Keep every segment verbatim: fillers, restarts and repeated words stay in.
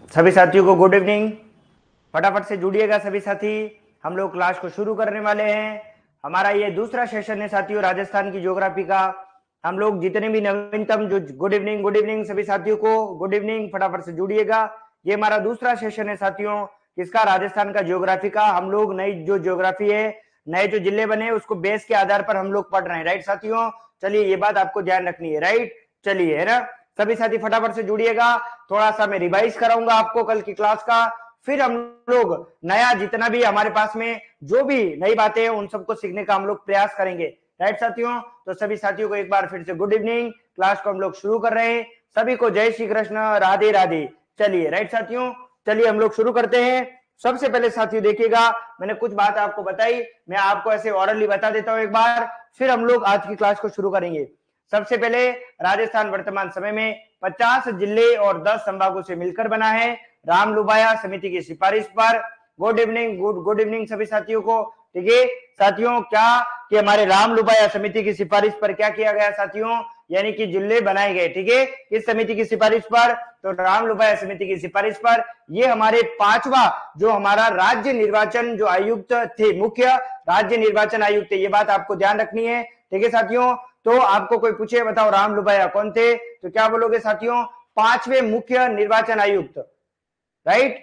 सभी साथियों को गुड इवनिंग। फटाफट से जुड़िएगा सभी साथी, हम लोग क्लास को शुरू करने वाले हैं। हमारा ये दूसरा सेशन है साथियों राजस्थान की ज्योग्राफी का। हम लोग जितने भी नवीनतम जो गुड इवनिंग गुड इवनिंग सभी साथियों को गुड इवनिंग, फटाफट से जुड़िएगा। ये हमारा दूसरा सेशन है साथियों किसका, राजस्थान का ज्योग्राफी का। हम लोग नई जो ज्योग्राफी है, नए जो जिले बने उसको बेस के आधार पर हम लोग पढ़ रहे हैं, राइट साथियों। चलिए ये बात आपको ध्यान रखनी है, राइट। चलिए है ना, सभी साथी फटाफट से जुड़िएगा। थोड़ा सा मैं रिवाइज कराऊंगा आपको कल की क्लास का, फिर हम लोग नया जितना भी हमारे पास में जो भी नई बातें हैं उन सबको सीखने का हम लोग प्रयास करेंगे, राइट साथियों। तो सभी साथियों को एक बार फिर से गुड इवनिंग। क्लास को हम लोग शुरू कर रहे हैं, सभी को जय श्री कृष्ण, राधे राधे। चलिए राइट साथियों, चलिए हम लोग शुरू करते हैं। सबसे पहले साथियों देखिएगा, मैंने कुछ बात आपको बताई, मैं आपको ऐसे ऑरली बता देता हूं एक बार, फिर हम लोग आज की क्लास को शुरू करेंगे। सबसे पहले राजस्थान वर्तमान समय में पचास जिले और दस संभागों से मिलकर बना है, रामलुबाया समिति की सिफारिश पर। Good evening, good good evening सभी साथियों को। ठीक है साथियों, क्या कि हमारे रामलुबाया समिति की सिफारिश पर क्या किया गया साथियों, यानी कि जिले बनाए गए। ठीक है, किस समिति की सिफारिश पर, तो रामलुबाया समिति की सिफारिश पर। ये हमारे पांचवा जो हमारा राज्य निर्वाचन जो आयुक्त थे, मुख्य राज्य निर्वाचन आयुक्त, ये बात आपको ध्यान रखनी है। ठीक है साथियों, तो आपको कोई पूछे बताओ रामलुबाया कौन थे, तो क्या बोलोगे साथियों, पांचवे मुख्य निर्वाचन आयुक्त, राइट।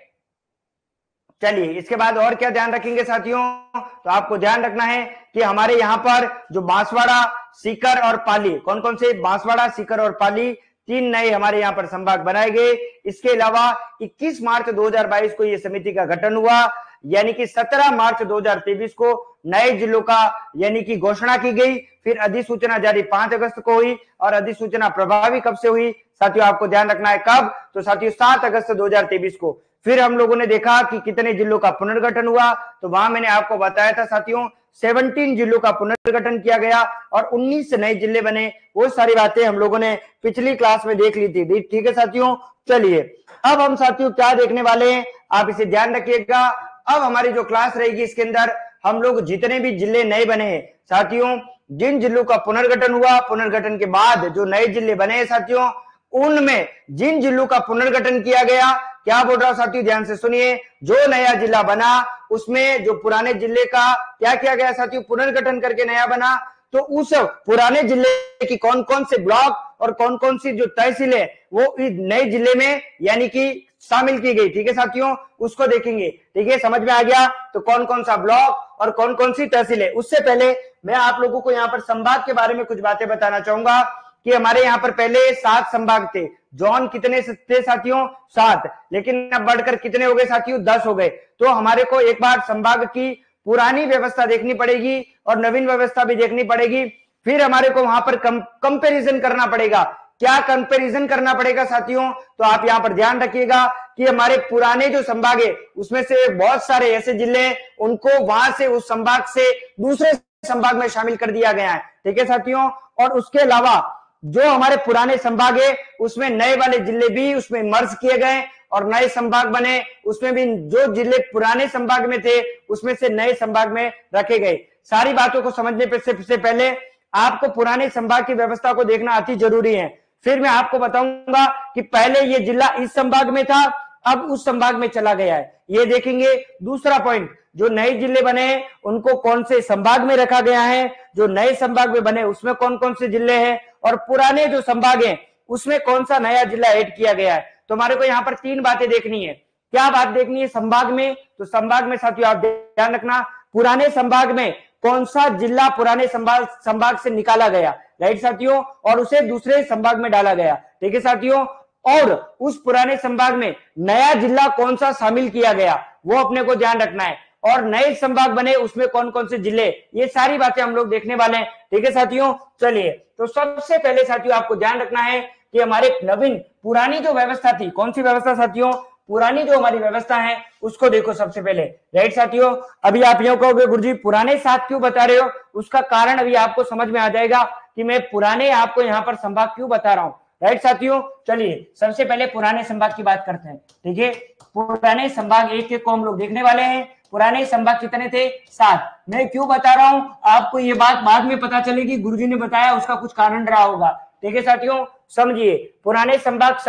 चलिए इसके बाद और क्या ध्यान रखेंगे साथियों, तो आपको ध्यान रखना है कि हमारे यहाँ पर जो बांसवाड़ा, सीकर और पाली, कौन कौन से, बांसवाड़ा, सीकर और पाली, तीन नए हमारे यहाँ पर संभाग बनाए गए। इसके अलावा इक्कीस मार्च दो हज़ार बाईस को ये समिति का गठन हुआ, यानी कि सत्रह मार्च दो हज़ार तेईस को नए जिलों का यानी कि घोषणा की गई। फिर अधिसूचना जारी पांच अगस्त को हुई और अधिसूचना प्रभावी कब से हुई साथियों, आपको ध्यान रखना है कब, तो साथियों सात अगस्त दो हज़ार तेईस को। फिर हम लोगों ने देखा कि कितने जिलों का पुनर्गठन हुआ, तो वहां मैंने आपको बताया था साथियों सत्रह जिलों का पुनर्गठन किया गया और उन्नीस नए जिले बने। वो सारी बातें हम लोगों ने पिछली क्लास में देख ली थी। ठीक है साथियों, चलिए अब हम साथियों क्या देखने वाले हैं, आप इसे ध्यान रखिएगा। अब हमारी जो क्लास रहेगी इसके अंदर हम लोग जितने भी जिले नए बने हैं साथियों, जिन जिलों का पुनर्गठन हुआ, पुनर्गठन के बाद जो नए जिले बने हैं साथियों, उनमें जिन जिलों का पुनर्गठन किया गया, क्या बोल रहा हूं साथियों ध्यान से सुनिए, जो नया जिला बना उसमें जो पुराने जिले का क्या किया गया साथियों, पुनर्गठन करके नया बना, तो उस पुराने जिले की कौन कौन से ब्लॉक और कौन कौन सी जो तहसील है वो नए जिले में यानी कि शामिल की गई। ठीक है साथियों, उसको देखेंगे। ठीक है, समझ में आ गया, तो कौन कौन सा ब्लॉक और कौन कौन सी तहसील है। उससे पहले मैं आप लोगों को यहाँ पर संभाग के बारे में कुछ बातें बताना चाहूंगा कि हमारे यहाँ पर पहले सात संभाग थे। जोन कितने थे साथियों, सात, लेकिन अब बढ़कर कितने हो गए साथियों, दस हो गए। तो हमारे को एक बार संभाग की पुरानी व्यवस्था देखनी पड़ेगी और नवीन व्यवस्था भी देखनी पड़ेगी। फिर हमारे को वहां पर कम, कंपेरिजन करना पड़ेगा। क्या कंपेरिजन करना पड़ेगा साथियों, तो आप यहाँ पर ध्यान रखिएगा कि हमारे पुराने जो संभाग है उसमें से बहुत सारे ऐसे जिले उनको वहां से उस संभाग से दूसरे संभाग में शामिल कर दिया गया है। ठीक है साथियों, और उसके अलावा जो हमारे पुराने संभाग है उसमें नए वाले जिले भी उसमें मर्ज किए गए और नए संभाग बने, उसमें भी जो जिले पुराने संभाग में थे उसमें से नए संभाग में रखे गए। सारी बातों को समझने पे से, से पहले आपको पुराने संभाग की व्यवस्था को देखना अति जरूरी है। फिर मैं आपको बताऊंगा कि पहले ये जिला इस संभाग में था, अब उस संभाग में चला गया है, ये देखेंगे। दूसरा पॉइंट, जो नए जिले बने उनको कौन से संभाग में रखा गया है, जो नए संभाग में बने उसमें कौन कौन से जिले हैं, और पुराने जो संभाग हैं उसमें कौन सा नया जिला ऐड किया गया है। तो हमारे को यहाँ पर तीन बातें देखनी है। क्या बात देखनी है संभाग में, तो संभाग में साथियों आप ध्यान रखना, पुराने संभाग में कौन सा जिला पुराने संभाग संभाग से निकाला गया, राइट साथियों, और उसे दूसरे संभाग में डाला गया। ठीक है साथियों, और उस पुराने संभाग में नया जिला कौन सा शामिल किया गया वो अपने को ध्यान रखना है, और नए संभाग बने उसमें कौन कौन से जिले, ये सारी बातें हम लोग देखने वाले हैं। ठीक है साथियों, चलिए तो सबसे पहले साथियों आपको ध्यान रखना है कि हमारे नवीन पुरानी जो व्यवस्था थी, कौन सी व्यवस्था साथियों, पुरानी जो हमारी व्यवस्था है उसको देखो सबसे पहले, राइट साथियों। अभी आप यूं कहोगे गुरुजी पुराने सात क्यों बता रहे हो, उसका कारण अभी आपको समझ में आ जाएगा कि मैं पुराने आपको यहाँ पर संभाग क्यों बता रहा हूँ, राइट साथियों। चलिए सबसे पहले पुराने संभाग की बात करते हैं। ठीक है, पुराने संभाग एक एक को हम लोग देखने वाले हैं। पुराने संभाग कितने थे, सात। मैं क्यों बता रहा हूं आपको ये बात बाद में पता चलेगी, गुरुजी ने बताया उसका कुछ कारण रहा होगा। ठीक है साथियों, समझिए पुराने संभाग सात।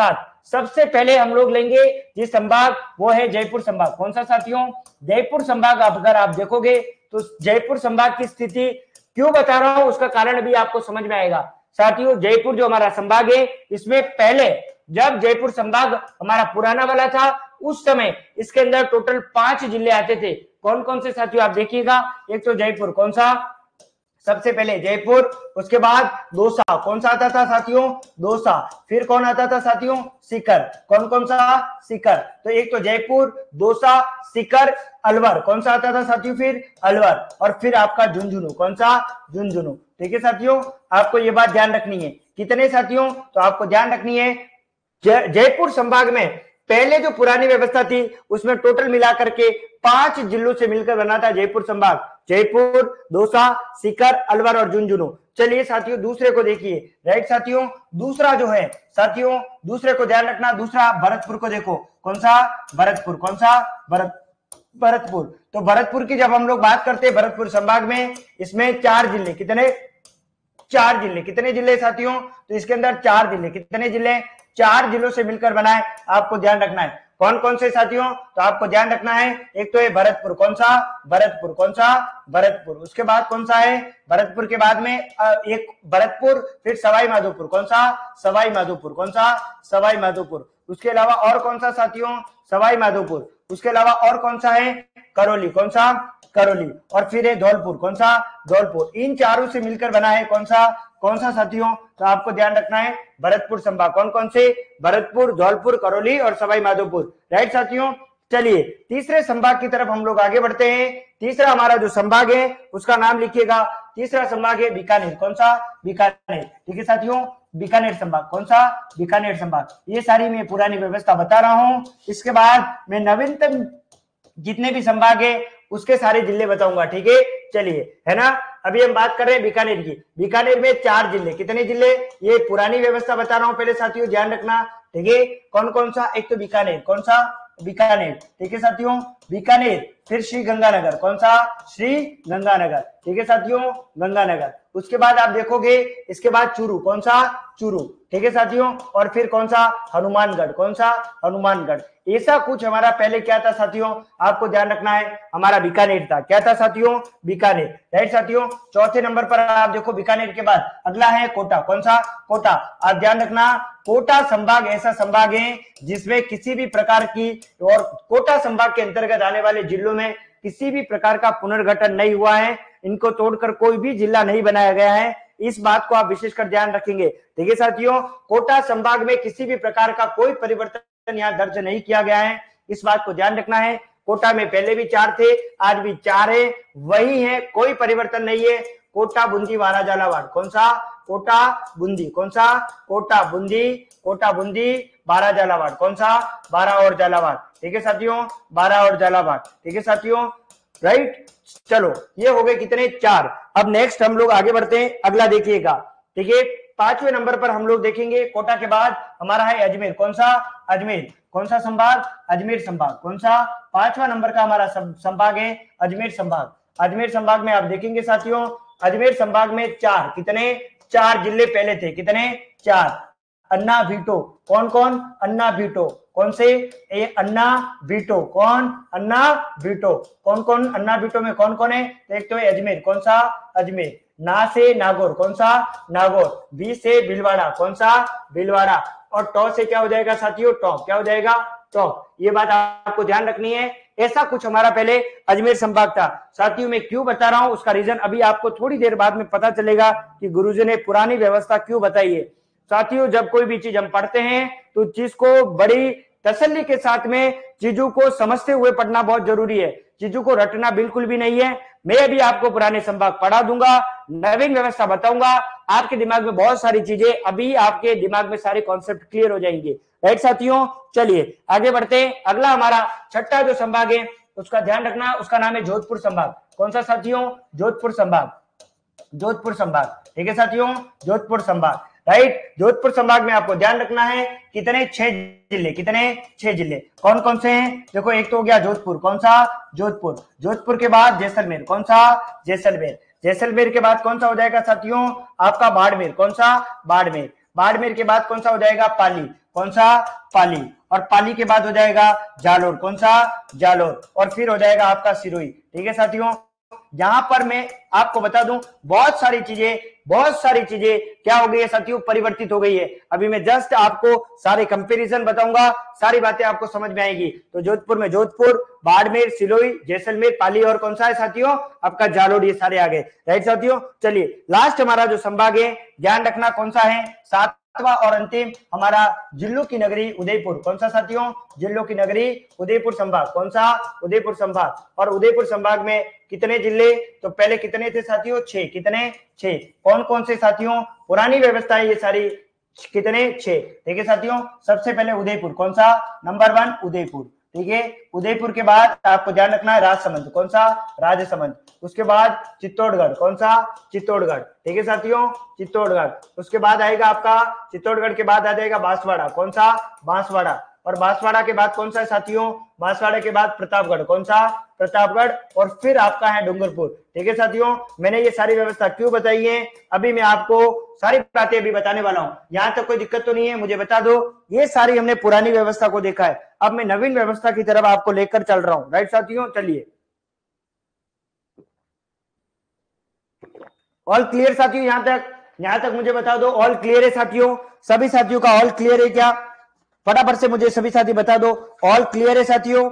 सबसे पहले हम लोग लेंगे जिस संभाग वो है जयपुर संभाग। कौन सा साथियों? जयपुर संभाग। अगर आप देखोगे तो जयपुर संभाग की स्थिति क्यों बता रहा हूं उसका कारण भी आपको समझ में आएगा। साथियों जयपुर जो हमारा संभाग है इसमें पहले जब जयपुर संभाग हमारा पुराना वाला था उस समय इसके अंदर टोटल पांच जिले आते थे। कौन कौन से साथियों आप देखिएगा, एक तो जयपुर, कौन सा? सबसे पहले जयपुर, उसके बाद दौसा, कौन सा आता था साथियों? दौसा। फिर कौन आता था साथियों? सीकर। कौन कौन सा? सीकर। तो एक तो जयपुर, दौसा, सीकर, अलवर। कौन सा आता था साथियों? फिर अलवर। और फिर आपका झुंझुनू। कौन सा? झुंझुनू। ठीक है साथियों, आपको ये बात ध्यान रखनी है। कितने साथियों? तो आपको ध्यान रखनी है जयपुर संभाग में पहले जो पुरानी व्यवस्था थी उसमें टोटल मिलाकर के पांच जिलों से मिलकर बना था जयपुर संभाग। जयपुर, दौसा, सीकर, अलवर और झुंझुनू। चलिए साथियों दूसरे को देखिए। राइट साथियों, दूसरा जो है साथियों, दूसरे को ध्यान रखना। दूसरा भरतपुर को देखो। कौन सा? भरतपुर। कौन सा? भरत भरतपुर। तो भरतपुर की जब हम लोग बात करते हैं भरतपुर संभाग में, इसमें चार जिले। कितने? चार जिले। कितने जिले साथियों? तो इसके अंदर चार जिले। कितने जिले? चार जिलों से मिलकर बना है। आपको ध्यान रखना है कौन कौन से साथियों? तो आपको ध्यान रखना है एक तो है भरतपुर। कौन सा? भरतपुर। कौन सा? भरतपुर। उसके बाद कौन सा है? भरतपुर के बाद में एक भरतपुर, फिर सवाई माधोपुर। कौन सा? सवाई माधोपुर। कौन सा? सवाई माधोपुर। उसके अलावा और कौन सा साथियों? सवाई माधोपुर। उसके अलावा और कौन सा है? करौली। कौन सा? करौली। और फिर है धौलपुर। कौन सा? धौलपुर। इन चारों से मिलकर बना है कौन सा? कौन सा साथियों? तो आपको ध्यान रखना है भरतपुर संभाग। कौन कौन से? भरतपुर, धौलपुर, करौली और सवाई माधोपुर। राइट साथियों, चलिए तीसरे संभाग की तरफ हम लोग आगे बढ़ते हैं। तीसरा हमारा जो संभाग है उसका नाम लिखिएगा। तीसरा संभाग है बीकानेर। कौन सा? बीकानेर। ठीक है साथियों, बीकानेर संभाग। कौन सा? बीकानेर संभाग। ये सारी मैं पुरानी व्यवस्था बता रहा हूं। इसके बाद मैं नवीनतम जितने भी संभाग है उसके सारे जिले बताऊंगा। ठीक है, चलिए, है ना। अभी हम बात कर रहे हैं बीकानेर की। बीकानेर में चार जिले। कितने जिले? ये पुरानी व्यवस्था बता रहा हूं पहले साथियों, ध्यान रखना। ठीक है, कौन कौन सा? एक तो बीकानेर। कौन सा? बीकानेर। ठीक है साथियों, बीकानेर। फिर श्री गंगानगर। कौन सा? श्री गंगानगर। ठीक है साथियों, गंगानगर। उसके बाद आप देखोगे इसके बाद चूरू। कौन सा? चूरू। ठीक है साथियों, और फिर कौन सा? हनुमानगढ़। कौन सा? हनुमानगढ़। ऐसा कुछ हमारा पहले क्या था साथियों, आपको ध्यान रखना है, हमारा बीकानेर था। क्या था साथियों? बीकानेर। राइट साथियों, चौथे नंबर पर आप देखो बीकानेर के बाद अगला है कोटा। कौन सा? कोटा। आप ध्यान रखना, कोटा संभाग ऐसा संभाग है जिसमें किसी भी प्रकार की, और कोटा संभाग के अंतर्गत आने वाले जिलों में किसी भी प्रकार का पुनर्गठन नहीं हुआ है। इनको तोड़कर कोई भी जिला नहीं बनाया गया है। इस बात को आप विशेषकर ध्यान रखेंगे। ठीक है साथियों, कोटा संभाग में किसी भी प्रकार का कोई परिवर्तन यहाँ दर्ज नहीं किया गया है। इस बात को ध्यान रखना है। कोटा में पहले भी चार थे, आज भी चार है, वही है, कोई परिवर्तन नहीं है। कोटा, बूंदी, वारा, झालावाड़। कौन सा? कोटा, बूंदी। कौन सा? कोटा, बूंदी, कोटा, बूंदी, बारा, झालावाड़। कौन सा? बारा और झालावाड़। ठीक है साथियों, बारा और झालावाड़। ठीक है साथियों, राइट। चलो, ये हो गए कितने? चार। अब नेक्स्ट हम लोग आगे बढ़ते हैं। अगला देखिएगा। ठीक है, पांचवें नंबर पर हम लोग देखेंगे कोटा के बाद हमारा है अजमेर। कौन सा? अजमेर। कौन सा संभाग? अजमेर संभाग। कौन सा? पांचवा नंबर का हमारा संभाग है अजमेर संभाग। अजमेर संभाग में आप देखेंगे साथियों, अजमेर संभाग में चार, कितने? चार जिले पहले थे। कितने? चार। अन्ना वीटो। कौन कौन? अन्ना वीटो। कौन से? ए अन्ना वीटो। कौन? अन्ना वीटो। कौन कौन अन्ना वीटो में कौन कौन है? एक तो है अजमेर। कौन सा? अजमेर। ना से नागौर। कौन सा? नागौर। बी से भीलवाड़ा। कौन सा? भीलवाड़ा। और टॉ से क्या हो जाएगा साथियों? टॉ। क्या हो जाएगा? टॉ। ये बात आपको ध्यान रखनी है। ऐसा कुछ हमारा पहले अजमेर संभाग था। साथियों मैं क्यों बता रहा हूं उसका रीजन अभी आपको थोड़ी देर बाद में पता चलेगा कि गुरुजी ने पुरानी व्यवस्था क्यों बताई है। साथियों जब कोई भी चीज हम पढ़ते हैं तो चीज को बड़ी तसल्ली के साथ में चीजों को समझते हुए पढ़ना बहुत जरूरी है। चीजों को रटना बिल्कुल भी नहीं है। मैं अभी आपको पुराने संभाग पढ़ा दूंगा, नवीन व्यवस्था बताऊंगा, आपके दिमाग में बहुत सारी चीजें, अभी आपके दिमाग में सारे कॉन्सेप्ट क्लियर हो जाएंगे। राइट साथियों, चलिए आगे बढ़ते हैं। अगला हमारा छठा जो संभाग है उसका ध्यान रखना, उसका नाम है जोधपुर संभाग। कौन सा साथियों? जोधपुर संभाग। जोधपुर संभाग। ठीक है साथियों, जोधपुर संभाग। राइट, जोधपुर संभाग में आपको ध्यान रखना है कितने? छह जिले। कितने? छह जिले। कौन कौन से हैं? देखो, एक तो हो गया जोधपुर। कौन सा? जोधपुर। जोधपुर के बाद जैसलमेर। कौन सा? जैसलमेर। जैसलमेर के बाद कौन सा हो जाएगा साथियों? आपका बाड़मेर। कौन सा? बाड़मेर। बाड़मेर के बाद कौन सा हो जाएगा, पाली, कौन सा, पाली, और पाली के बाद हो जाएगा जालोर, कौन सा, जालोर, और फिर हो जाएगा आपका सिरोही। ठीक है साथियों, यहां पर मैं आपको बता दूं बहुत सारी चीजें बहुत सारी चीजें क्या हो गई है साथियों, परिवर्तित हो गई है। अभी मैं जस्ट आपको सारे कंपैरिजन बताऊंगा, सारी बातें आपको समझ में आएगी। तो जोधपुर में जोधपुर, बाड़मेर, सिरोही, जैसलमेर, पाली और कौन सा है साथियों, आपका जालोर, ये सारे आ गए। राइट साथियों, चलिए लास्ट हमारा जो संभाग है ध्यान रखना कौन सा है, सातवां और अंतिम हमारा जिलों की नगरी उदयपुर, कौन सा साथियों, जिलों की नगरी उदयपुर संभाग, कौन सा, उदयपुर संभाग। और उदयपुर संभाग में कितने जिले, तो पहले कितने थे साथियों, छह, कितने, छह। कौन कौन से साथियों, पुरानी व्यवस्था है ये सारी, कितने, छह। ठीक है साथियों, सबसे पहले उदयपुर, कौन सा, नंबर वन उदयपुर। ठीक है, उदयपुर के बाद आपको ध्यान रखना है राजसमंद, कौन सा, राजसमंद। उसके बाद चित्तौड़गढ़, कौन सा, चित्तौड़गढ़। ठीक है साथियों, चित्तौड़गढ़। उसके बाद आएगा आपका चित्तौड़गढ़ के बाद आ जाएगा बांसवाड़ा, कौन सा, बांसवाड़ा। और बांसवाड़ा के बाद कौन सा है साथियों, बांसवाड़ा के बाद प्रतापगढ़, कौन सा, प्रतापगढ़। और फिर आपका है डूंगरपुर। ठीक है साथियों, मैंने ये सारी व्यवस्था क्यों बताई है, अभी मैं आपको सारी बातें अभी बताने वाला हूं। यहां तक कोई दिक्कत तो नहीं है, मुझे बता दो। ये सारी हमने पुरानी व्यवस्था को देखा है, अब मैं नवीन व्यवस्था की तरफ आपको लेकर चल रहा हूं। राइट साथियों, चलिए ऑल क्लियर साथियों, यहां तक यहां तक मुझे बता दो ऑल क्लियर है साथियों, सभी साथियों का ऑल क्लियर है क्या, फटाफट से मुझे सभी साथी बता दो ऑल क्लियर है साथियों,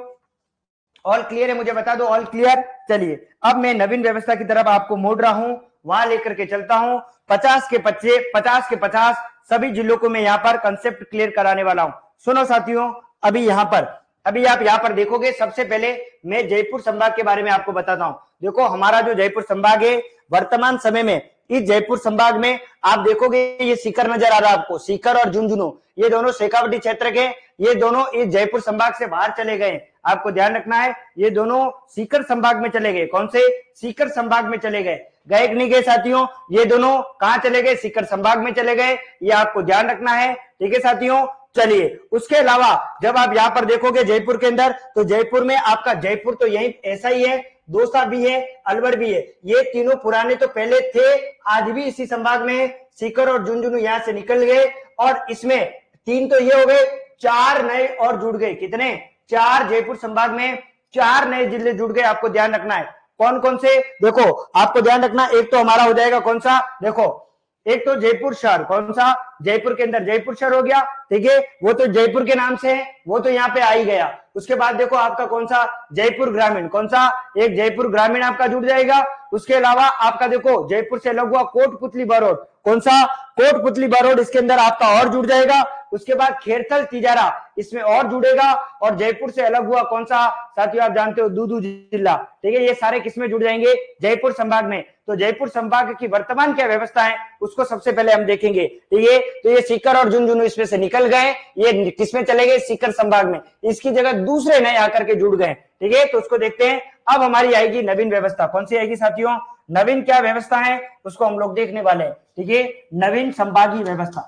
ऑल क्लियर है, मुझे बता दो ऑल क्लियर। चलिए अब मैं नवीन व्यवस्था की तरफ आपको मोड़ रहा हूं, वहां लेकर के चलता हूं। पचास के पच्चीस पचास के पचास सभी जिलों को मैं यहां पर कंसेप्ट क्लियर कराने वाला हूं। सुनो साथियों, अभी यहां पर अभी आप यहां पर देखोगे, सबसे पहले मैं जयपुर संभाग के बारे में आपको बताता हूं। देखो हमारा जो जयपुर संभाग है वर्तमान समय में, इस जयपुर संभाग में आप देखोगे ये सीकर नजर आ रहा है आपको, सीकर और झुंझुनू ये दोनों शेखावटी क्षेत्र के, ये दोनों इस जयपुर संभाग से बाहर चले गए। आपको ध्यान रखना है, ये दोनों सीकर संभाग में चले गए। कौन से, सीकर संभाग में चले गए, गए कि नहीं गए साथियों, ये दोनों कहां चले गए, सीकर संभाग में चले गए, ये आपको ध्यान रखना है। ठीक है साथियों, चलिए उसके अलावा जब आप यहां पर देखोगे जयपुर के अंदर, तो जयपुर में आपका जयपुर तो यही ऐसा ही है, दौसा भी है, अलवर भी है, ये तीनों पुराने तो पहले थे, आज भी इसी संभाग में। सीकर और झुंझुनू यहां से निकल गए, और इसमें तीन तो ये हो गए, चार नए और जुड़ गए। कितने, चार, जयपुर संभाग में चार नए जिले जुड़ गए। आपको ध्यान रखना है कौन कौन से, देखो आपको ध्यान रखना, एक तो हमारा हो जाएगा कौन सा, देखो एक तो जयपुर शहर, कौन सा, जयपुर के अंदर जयपुर शहर हो गया। ठीक है, वो तो जयपुर के नाम से है, वो तो यहाँ पे आ ही गया। उसके बाद देखो आपका कौन सा, जयपुर ग्रामीण, कौन सा, एक जयपुर ग्रामीण आपका जुड़ जाएगा। उसके अलावा आपका देखो जयपुर से अलग हुआ कोटपुतली बरोड, कौन सा, कोटपुतली बरोड, इसके अंदर आपका और जुड़ जाएगा। उसके बाद खेरथल तिजारा इसमें और जुड़ेगा, और जयपुर से अलग हुआ कौन सा साथियों, आप जानते हो दूदू जिला। ठीक है, ये सारे किसमें जुड़ जाएंगे, जयपुर संभाग में। तो जयपुर संभाग की वर्तमान क्या व्यवस्था है उसको सबसे पहले हम देखेंगे। ठीक है, तो ये सीकर और झुंझुनू इसमें से निकल गए, ये किसमें चले गए, सीकर संभाग में, इसकी जगह दूसरे नए आकर के जुड़ गए। ठीक है, तो उसको देखते हैं। अब हमारी आएगी नवीन व्यवस्था, कौन सी आएगी साथियों, नवीन क्या व्यवस्था है उसको हम लोग देखने वाले हैं। ठीक है, नवीन संभागीय व्यवस्था।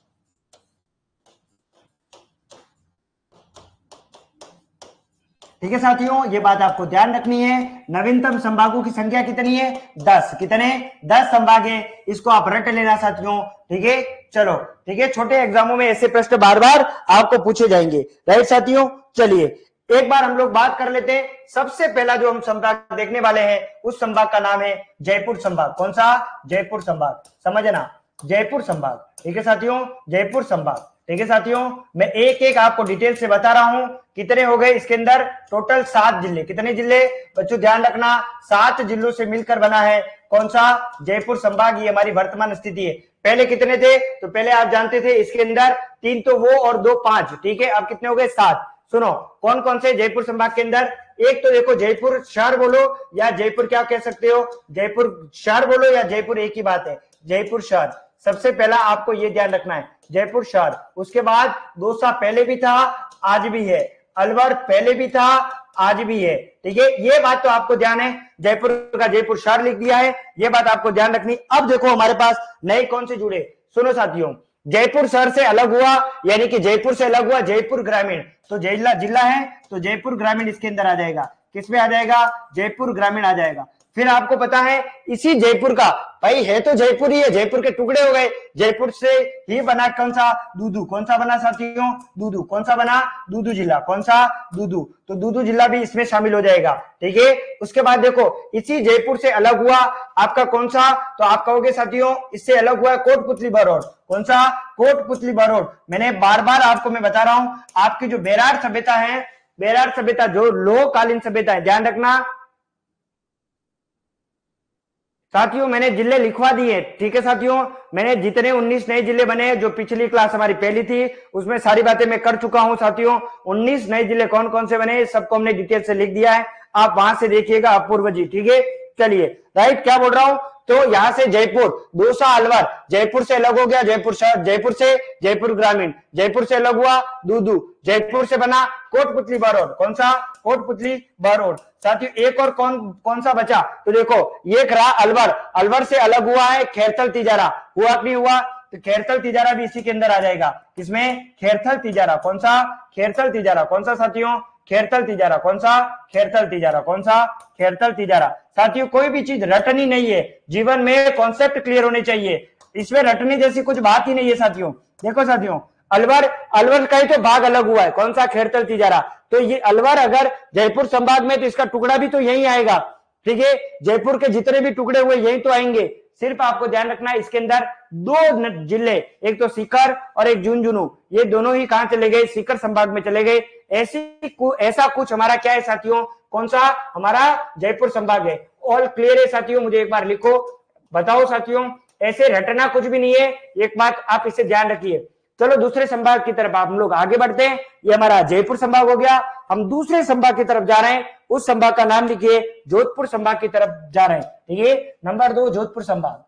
ठीक है साथियों, ये बात आपको ध्यान रखनी है। नवीनतम संभागों की संख्या कितनी है, दस, कितने, दस संभाग है, इसको आप रट लेना साथियों। ठीक है, चलो ठीक है, छोटे एग्जामों में ऐसे प्रश्न बार बार आपको पूछे जाएंगे। राइट साथियों, चलिए एक बार हम लोग बात कर लेते हैं। सबसे पहला जो हम संभाग देखने वाले हैं उस संभाग का नाम है जयपुर संभाग। कौन सा, जयपुर संभाग, समझना, जयपुर संभाग। ठीक है साथियों, जयपुर संभाग। ठीक है साथियों, मैं एक एक आपको डिटेल से बता रहा हूं। कितने हो गए इसके अंदर, टोटल सात जिले, कितने जिले बच्चों ध्यान रखना, सात जिलों से मिलकर बना है कौन सा, जयपुर संभाग। ये हमारी वर्तमान स्थिति है। पहले कितने थे, तो पहले आप जानते थे इसके अंदर तीन तो वो और दो पांच। ठीक है, अब कितने हो गए, सात। सुनो कौन कौन से जयपुर संभाग के अंदर, एक तो देखो जयपुर शहर बोलो या जयपुर क्या कह सकते हो, जयपुर शहर बोलो या जयपुर, एक ही बात है, जयपुर शहर। सबसे पहला आपको ये ध्यान रखना है जयपुर शहर। उसके बाद दौसा पहले भी था, आज भी है, अलवर पहले भी था, आज भी है। ठीक है, ये बात तो आपको ध्यान है, जयपुर का जयपुर शहर लिख दिया है, ये बात आपको ध्यान रखनी। अब देखो हमारे पास नए कौन से जुड़े, सुनो साथियों, जयपुर शहर से अलग हुआ, यानी कि जयपुर से अलग हुआ जयपुर ग्रामीण, तो जिला जिला है तो जयपुर ग्रामीण इसके अंदर आ जाएगा। किसमें आ जाएगा, जयपुर ग्रामीण आ जाएगा। फिर आपको पता है इसी जयपुर का, भाई है तो जयपुर ही है, जयपुर के टुकड़े हो गए, जयपुर से ही बना कौन सा, दूदू। कौन सा बना साथियों, दूदू। कौन सा बना, दूदू जिला। कौन सा, दूदू। तो दूदू जिला भी इसमें शामिल हो जाएगा, ठीक है। उसके बाद देखो इसी जयपुर से अलग हुआ आपका कौन सा, तो आप कहोगे साथियों इससे अलग हुआ कोटपुतली बरौड। कौन सा, कोटपुतली बरौड। मैंने बार बार आपको मैं बता रहा हूं, आपकी जो बेरार सभ्यता है, बेरार सभ्यता जो लोहकालीन सभ्यता है, ध्यान रखना साथियों, मैंने जिले लिखवा दिए, ठीक है साथियों। मैंने जितने उन्नीस नए जिले बने, जो पिछली क्लास हमारी पहली थी उसमें सारी बातें मैं कर चुका हूं साथियों। उन्नीस नए जिले कौन कौन से बने सबको हमने डिटेल से लिख दिया है, आप वहां से देखिएगा अपूर्व जी, ठीक है। चलिए राइट, क्या बोल रहा हूं, तो यहां से जयपुर, दूसरा अलवर, जयपुर से अलग हो गया जयपुर शहर, जयपुर से जयपुर ग्रामीण, जयपुर से अलग हुआ दूदू, जयपुर से बना कोटपुतली बरौड। कौन सा, कोटपुतली बरौड। साथियों एक और कौन कौन सा बचा, तो देखो ये रहा अलवर, अलवर से अलग हुआ है खैरथल तिजारा। हुआ कि नहीं हुआ, तो खैरथल तिजारा भी इसी के अंदर आ जाएगा, किसमें, खैरथल तिजारा। कौन सा, खैरथल तिजारा। कौन सा साथियों, खैरथल तिजारा। कौन सा, खैरथल तिजारा। कौन सा, खैरथल तिजारा। साथियों कोई भी चीज रटनी नहीं है, जीवन में कॉन्सेप्ट क्लियर होने चाहिए, इसमें रटने जैसी कुछ बात ही नहीं है साथियों। देखो साथियों अलवर, अलवर का ही तो भाग अलग हुआ है, कौन सा, खैरथल तिजारा। तो ये अलवर अगर जयपुर संभाग में, तो इसका टुकड़ा भी तो यही आएगा, ठीक है। जयपुर के जितने भी टुकड़े हुए यही तो आएंगे। सिर्फ आपको ध्यान रखना है इसके अंदर दो जिले, एक तो सीकर और एक झुंझुनू, ये दोनों ही कहां चले गए, सीकर संभाग में चले गए। ऐसी ऐसा कुछ हमारा क्या है साथियों, कौन सा, हमारा जयपुर संभाग है। ऑल क्लियर है साथियों, मुझे एक बार लिखो, बताओ साथियों, ऐसे रटना कुछ भी नहीं है, एक बात आप इसे ध्यान रखिए। चलो दूसरे संभाग की तरफ हम लोग आगे बढ़ते हैं, ये हमारा जयपुर संभाग हो गया, हम दूसरे संभाग की तरफ जा रहे हैं, उस संभाग का नाम लिखिए, जोधपुर संभाग की तरफ जा रहे हैं, ठीक है। नंबर दो जोधपुर संभाग,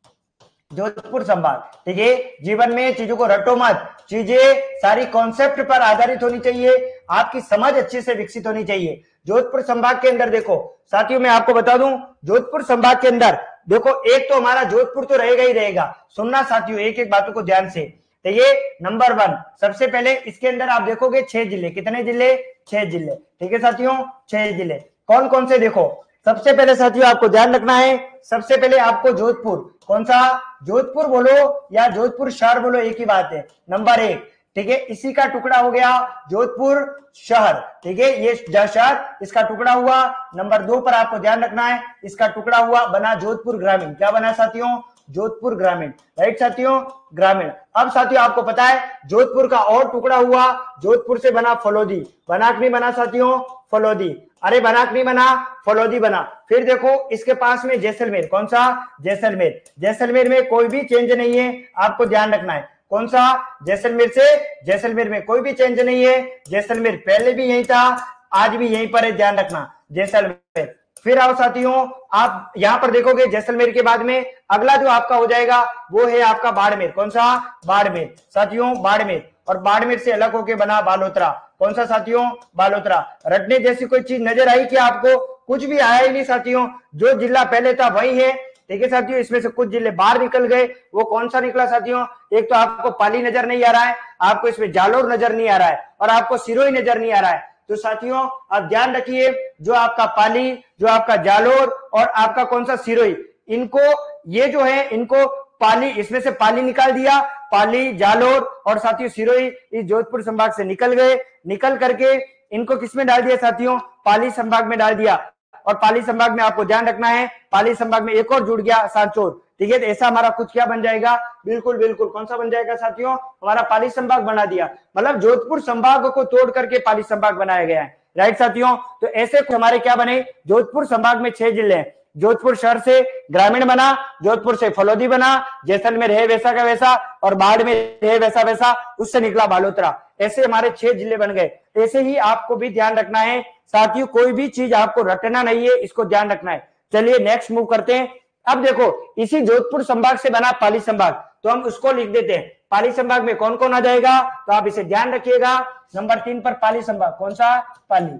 जोधपुर संभाग, ठीक है। जीवन में चीजों को रटो मत, चीजें सारी कॉन्सेप्ट पर आधारित होनी चाहिए, आपकी समझ अच्छे से विकसित होनी चाहिए। जोधपुर संभाग के अंदर देखो साथियों, मैं आपको बता दूं, जोधपुर संभाग के अंदर देखो एक तो हमारा जोधपुर तो रहेगा ही रहेगा, सुनना साथियों एक एक बातों को ध्यान से। तो ये नंबर वन, सबसे पहले इसके अंदर आप देखोगे छह जिले, कितने जिले, छह जिले, ठीक है साथियों, छह जिले। कौन कौन से, देखो सबसे पहले साथियों आपको ध्यान रखना है, सबसे पहले आपको जोधपुर, कौन सा, जोधपुर बोलो या जोधपुर शहर बोलो एक ही बात है, नंबर एक, ठीक है। इसी का टुकड़ा हो गया जोधपुर शहर, ठीक है, ये शहर इसका टुकड़ा हुआ। नंबर दो पर आपको ध्यान रखना है, इसका टुकड़ा हुआ बना जोधपुर ग्रामीण, क्या बना साथियों, जोधपुर ग्रामीण, राइट साथियों, ग्रामीण। अब साथियों आपको पता है जोधपुर का और टुकड़ा हुआ, जोधपुर से बना फलोदी, बना कि नहीं बना साथियों, फलोदी, अरे बना कि नहीं बना, फलोदी बना। फिर देखो इसके पास में जैसलमेर, कौन सा, जैसलमेर, जैसलमेर में कोई भी चेंज नहीं है, आपको ध्यान रखना है, कौन सा, जैसलमेर से, जैसलमेर में कोई भी चेंज नहीं है, जैसलमेर पहले भी यही था, आज भी यहीं पर है, ध्यान रखना जैसलमेर। फिर आओ साथियों आप यहां पर देखोगे जैसलमेर के बाद में अगला जो आपका हो जाएगा वो है आपका बाड़मेर, कौन सा, बाड़मेर साथियों, बाड़मेर। और बाड़मेर से अलग होके बना बालोतरा, कौन सा साथियों, बालोतरा। रटने जैसी कोई चीज नजर आई क्या आपको, कुछ भी आया ही नहीं साथियों, जो जिला पहले था वही है, ठीक है साथियों। इसमें से कुछ जिले बाहर निकल गए, वो कौन सा निकला साथियों, एक तो आपको पाली नजर नहीं आ रहा है, आपको इसमें जालोर नजर नहीं आ रहा है, और आपको सिरोही नजर नहीं आ रहा है। तो साथियों आप ध्यान रखिए, जो आपका पाली, जो आपका जालोर और आपका कौन सा सिरोही, इनको ये जो है इनको पाली, इसमें से पाली निकाल दिया, पाली, जालोर और साथियों सिरोही इस जोधपुर संभाग से निकल गए, निकल करके इनको किसमें डाल दिया साथियों, पाली संभाग में डाल दिया। और पाली संभाग में आपको ध्यान रखना है, पाली संभाग में एक और जुड़ गया सांचौर, ठीक है। तो ऐसा हमारा कुछ क्या बन जाएगा, बिल्कुल बिल्कुल कौन सा बन जाएगा साथियों, हमारा पाली संभाग बना दिया, मतलब जोधपुर संभाग को तोड़ करके पाली संभाग बनाया गया है, राइट साथियों। तो ऐसे हमारे क्या बने, जोधपुर संभाग में छह जिले हैं, जोधपुर शहर से ग्रामीण बना, जोधपुर से फलोदी बना, जैसलमेर है वैसा का वैसा, और बाड़मेर है वैसा वैसा, उससे निकला बालोतरा। ऐसे हमारे छह जिले बन गए। ऐसे ही आपको भी ध्यान रखना है साथियों, कोई भी चीज आपको रटना नहीं है, इसको ध्यान रखना है। चलिए नेक्स्ट मूव करते हैं। अब देखो इसी जोधपुर संभाग से बना पाली संभाग, तो हम उसको लिख देते हैं। पाली संभाग में कौन कौन आ जाएगा, तो आप इसे ध्यान रखिएगा। नंबर तीन पर पाली संभाग, कौन सा, पाली,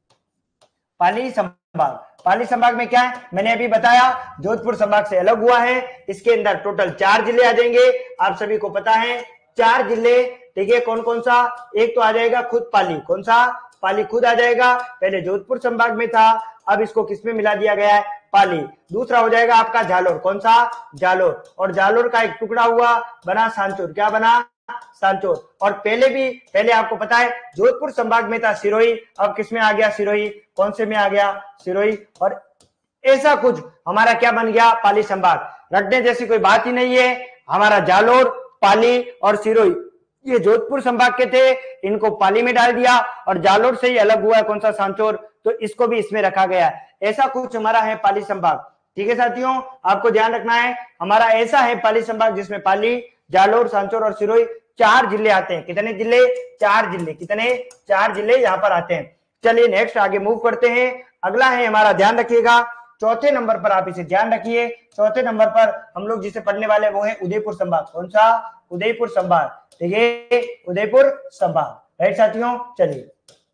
पाली संभाग। पाली संभाग में क्या है, मैंने अभी बताया जोधपुर संभाग से अलग हुआ है, इसके अंदर टोटल चार जिले आ जाएंगे, आप सभी को पता है चार जिले, ठीक है। कौन कौन सा, एक तो आ जाएगा खुद पाली, कौन सा, पाली खुद आ जाएगा। पहले जोधपुर संभाग में था, अब इसको किसमें मिला दिया गया है, पाली। दूसरा हो जाएगा आपका जालोर, कौन सा, जालोर, और जालोर का एक टुकड़ा हुआ बना सांचौर, क्या बना, सांचौर। और पहले भी, पहले आपको पता है जोधपुर संभाग में था सिरोही, अब किसमें आ गया सिरोही, कौन से में आ गया, सिरोही। और ऐसा कुछ हमारा क्या बन गया, पाली संभाग। रटने जैसी कोई बात ही नहीं है, हमारा जालोर, पाली और सिरोही ये जोधपुर संभाग के थे, इनको पाली में डाल दिया, और जालोर से ही अलग हुआ है कौन सा, सांचौर, तो इसको भी इसमें रखा गया। ऐसा कुछ हमारा है पाली संभाग। ठीक है साथियों, आपको ध्यान रखना है, हमारा ऐसा है पाली संभाग जिसमें पाली, जालोर, सांचौर और सिरोही चार जिले आते हैं। कितने जिले, चार जिले, कितने, चार जिले यहाँ पर आते हैं। चलिए नेक्स्ट आगे मूव करते हैं। अगला है हमारा, ध्यान रखिएगा, चौथे नंबर पर आप इसे ध्यान रखिए, चौथे नंबर पर हम लोग जिसे पढ़ने वाले वो है उदयपुर संभाग। कौन सा, उदयपुर संभाग। ठीक है, उदयपुर संभाग, राइट साथियों। चलिए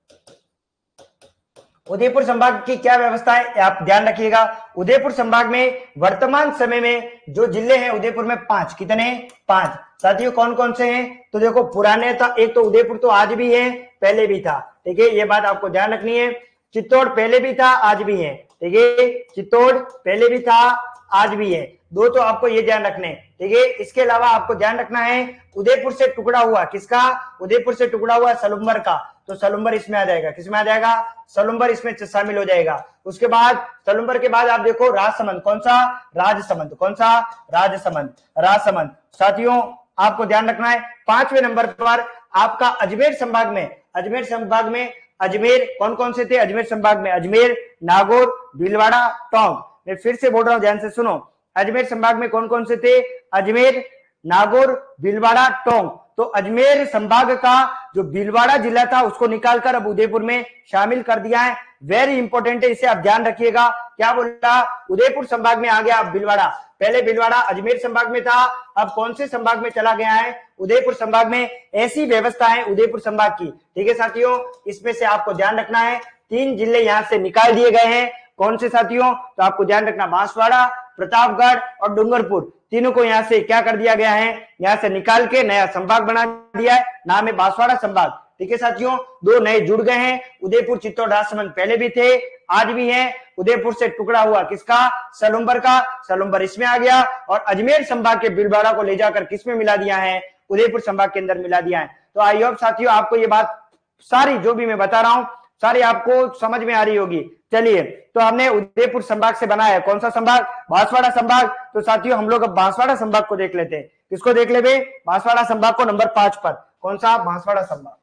उदयपुर संभाग की क्या व्यवस्था है आप ध्यान रखिएगा। उदयपुर संभाग में वर्तमान समय में जो जिले हैं उदयपुर में पांच, कितने, पांच साथियों। कौन कौन से हैं, तो देखो पुराने था, एक तो उदयपुर तो आज भी है, पहले भी था। ठीक है, ये बात आपको ध्यान रखनी है। चित्तौड़ पहले भी था, आज भी है। ठीक है, चित्तौड़ पहले भी था, आज भी है, दो तो आपको ये ध्यान रखने। ठीक है, इसके अलावा आपको ध्यान रखना है उदयपुर से टुकड़ा हुआ, किसका, उदयपुर से टुकड़ा हुआ सलुम्बर का, तो सलुम्बर इसमें आ जाएगा, किसमें आ जाएगा, सलुम्बर इसमें शामिल हो जाएगा। उसके बाद सलुम्बर के बाद आप देखो राजसमंद, कौन सा, राजसमंद, कौन सा, राजसमंद, राजसमंद साथियों। आपको ध्यान रखना है पांचवें नंबर पर आपका अजमेर संभाग में, अजमेर संभाग में अजमेर कौन कौन से थे, अजमेर संभाग में अजमेर, नागौर, भीलवाड़ा, टोंक। मैं फिर से बोल रहा हूं, ध्यान से सुनो, अजमेर संभाग में कौन कौन से थे, अजमेर, नागौर, भीलवाड़ा, टोंक। तो अजमेर संभाग का जो भीलवाड़ा जिला था उसको निकालकर अब उदयपुर में शामिल कर दिया है। वेरी इंपॉर्टेंट है, इसे आप ध्यान रखिएगा। क्या बोला, उदयपुर संभाग में आ गया अब भीलवाड़ा, पहले भीलवाड़ा अजमेर संभाग में था, अब कौन से संभाग में चला गया है, उदयपुर संभाग में। ऐसी व्यवस्था है उदयपुर संभाग की। ठीक है साथियों, इसमें से आपको ध्यान रखना है तीन जिले यहां से निकाल दिए गए हैं। कौन से साथियों, तो आपको ध्यान रखना, बांसवाड़ा, प्रतापगढ़ और डूंगरपुर, तीनों को यहां से क्या कर दिया गया है, यहां से निकाल के नया संभाग बना दिया है, नाम है बांसवाड़ा संभाग। ठीक है साथियों, दो नए जुड़ गए हैं, उदयपुर, चित्तौड़, राजसमंद पहले भी थे, आज भी हैं। उदयपुर से टुकड़ा हुआ किसका, सलुम्बर का, सलुम्बर इसमें आ गया, और अजमेर संभाग के भीलवाड़ा को ले जाकर किसमें मिला दिया है, उदयपुर संभाग के अंदर मिला दिया है। तो आई होप साथियों आपको ये बात सारी जो भी मैं बता रहा हूं सारी आपको समझ में आ रही होगी। चलिए, तो हमने उदयपुर संभाग से बनाया कौन सा संभाग, बांसवाड़ा संभाग। तो साथियों हम लोग अब बांसवाड़ा संभाग को देख लेते हैं। किसको देख ले बे, बांसवाड़ा संभाग को, नंबर पांच पर, कौन सा, बांसवाड़ा संभाग,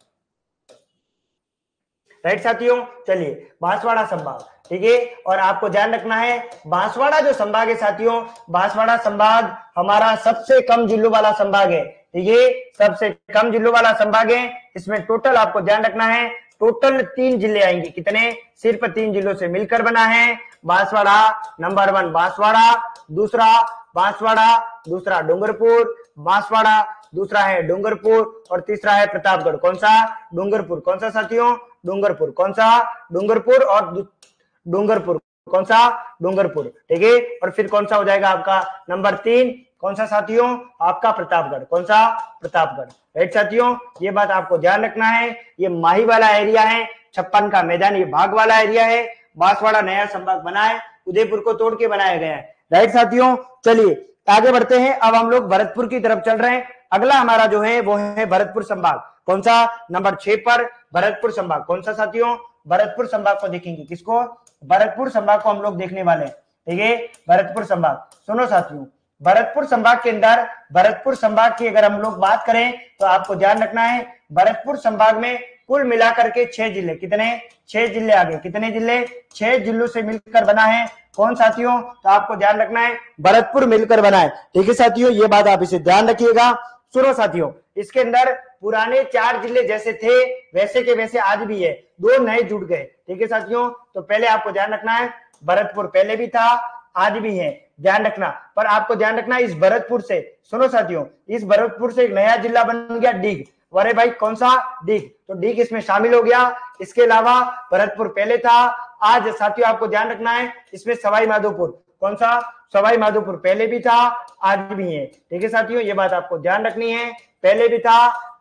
राइट साथियों। चलिए बांसवाड़ा संभाग, ठीक है, और आपको ध्यान रखना है बांसवाड़ा जो संभाग है साथियों, बांसवाड़ा संभाग हमारा सबसे कम जिलों वाला संभाग है। ठीक है, सबसे कम जिलों वाला संभाग है। इसमें टोटल आपको ध्यान रखना है टोटल तीन जिले आएंगे, कितने, सिर्फ तीन जिलों से मिलकर बना है बांसवाड़ा। नंबर वन बांसवाड़ा, दूसरा बांसवाड़ा, दूसरा डूंगरपुर, बांसवाड़ा, दूसरा है डूंगरपुर, और तीसरा है प्रतापगढ़। कौन सा, डूंगरपुर, कौन सा साथियों, डूंगरपुर, कौन सा, डूंगरपुर, और डूंगरपुर, कौन सा, डूंगरपुर। ठीक है, और फिर कौन सा हो जाएगा आपका नंबर तीन, कौन सा साथियों, आपका प्रतापगढ़, कौन सा, प्रतापगढ़। राइट साथियों, ये बात आपको ध्यान रखना है। ये माही वाला एरिया है, छप्पन का मैदान ये भाग वाला एरिया है। बांसवाड़ा नया संभाग बना है, उदयपुर को तोड़ के बनाया गया है। राइट साथियों, चलिए आगे बढ़ते हैं। अब हम लोग भरतपुर की तरफ चल रहे हैं। अगला हमारा जो है वो है भरतपुर संभाग। कौन सा, नंबर छह पर भरतपुर संभाग। कौन सा साथियों, भरतपुर संभाग को देखेंगे, किसको, भरतपुर संभाग को हम लोग देखने वाले हैं। ठीक है, भरतपुर संभाग, सुनो साथियों, भरतपुर संभाग के अंदर, भरतपुर संभाग की अगर हम लोग बात करें तो आपको ध्यान रखना है भरतपुर संभाग में कुल मिलाकर के छह जिले, कितने, छह जिले आ गए। कितने जिले, छह जिलों से मिलकर बना है। कौन साथियों, तो आपको ध्यान रखना है भरतपुर मिलकर बना है। ठीक है साथियों, ये बात आप इसे ध्यान रखिएगा। सुनो साथियों, इसके अंदर पुराने चार जिले जैसे थे वैसे के वैसे आज भी है, दो नए जुड़ गए। ठीक है साथियों, तो पहले आपको ध्यान रखना है भरतपुर पहले भी था, आज भी है, ध्यान रखना। पर आपको ध्यान रखना इस भरतपुर से, सुनो साथियों, इस भरतपुर से एक नया जिला बन गया डीग। अरे भाई कौन सा, डीग, तो डीग इसमें शामिल हो गया। इसके अलावा भरतपुर पहले था, आज साथियों आपको ध्यान रखना है इसमें सवाई माधोपुर। कौन सा, सवाई माधोपुर पहले भी था, आज भी है। ठीक है साथियों, ये बात आपको ध्यान रखनी है, पहले भी था,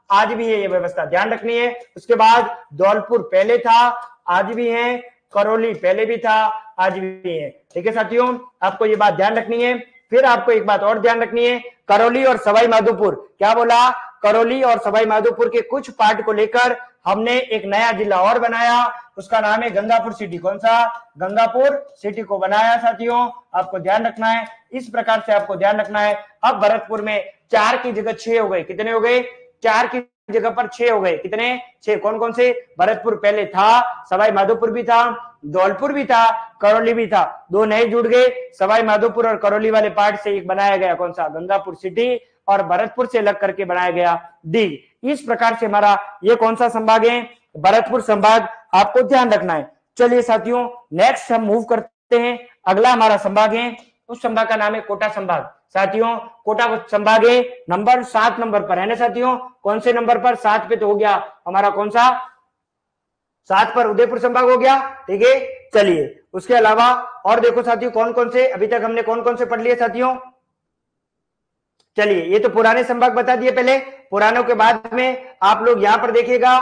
आज भी है ये व्यवस्था, ध्यान रखनी है। उसके बाद धौलपुर पहले था, आज भी है, करौली पहले भी था, आज भी है। ठीक है साथियों, आपको ये बात ध्यान रखनी है। फिर आपको एक बात और ध्यान रखनी है, करौली और सवाई माधोपुर, क्या बोला, करौली और सवाई माधोपुर के कुछ पार्ट को लेकर हमने एक नया जिला और बनाया, उसका नाम है गंगापुर सिटी। कौन सा, गंगापुर सिटी को बनाया साथियों, आपको ध्यान रखना है। इस प्रकार से आपको ध्यान रखना है। अब भरतपुर में चार की जगह छह हो गए, कितने हो गए, चार की जगह पर छह हो गए, कितने, छह। कौन कौन से, भरतपुर पहले था, सवाई माधोपुर भी था, धौलपुर भी था, करौली भी था, दो नए जुड़ गए, सवाई माधोपुर और करौली वाले पार्ट से एक बनाया गया, कौन सा, गंगापुर सिटी, और भरतपुर से अलग करके बनाया गया डी। इस प्रकार से हमारा ये कौन सा संभाग है, भरतपुर संभाग, आपको ध्यान रखना है। चलिए साथियों, नेक्स्ट हम मूव करते हैं, अगला हमारा संभाग है, उस संभाग का नाम है कोटा संभाग। साथियों कोटा संभाग है नंबर सात नंबर पर है ना साथियों, कौन से नंबर पर, सात पे तो हो गया हमारा, कौन सा, सात पर उदयपुर संभाग हो गया। ठीक है, चलिए उसके अलावा और देखो साथियों कौन कौन से, अभी तक हमने कौन कौन से पढ़ लिए साथियों। चलिए ये तो पुराने संभाग बता दिए पहले, पुरानों के बाद में आप लोग यहां पर देखिएगा।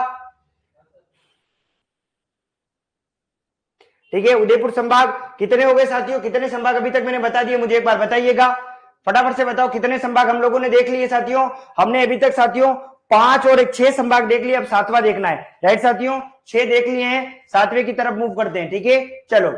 ठीक है, उदयपुर संभाग कितने हो गए साथियों, कितने संभाग अभी तक मैंने बता दिए, मुझे एक बार बताइएगा, फटाफट से बताओ कितने संभाग हम लोगों ने देख लिए साथियों। हमने अभी तक साथियों पांच और एक छह संभाग देख लिए, अब सातवां देखना है, राइट साथियों, छह देख लिए हैं, सातवें की तरफ मूव करते हैं। ठीक है, चलो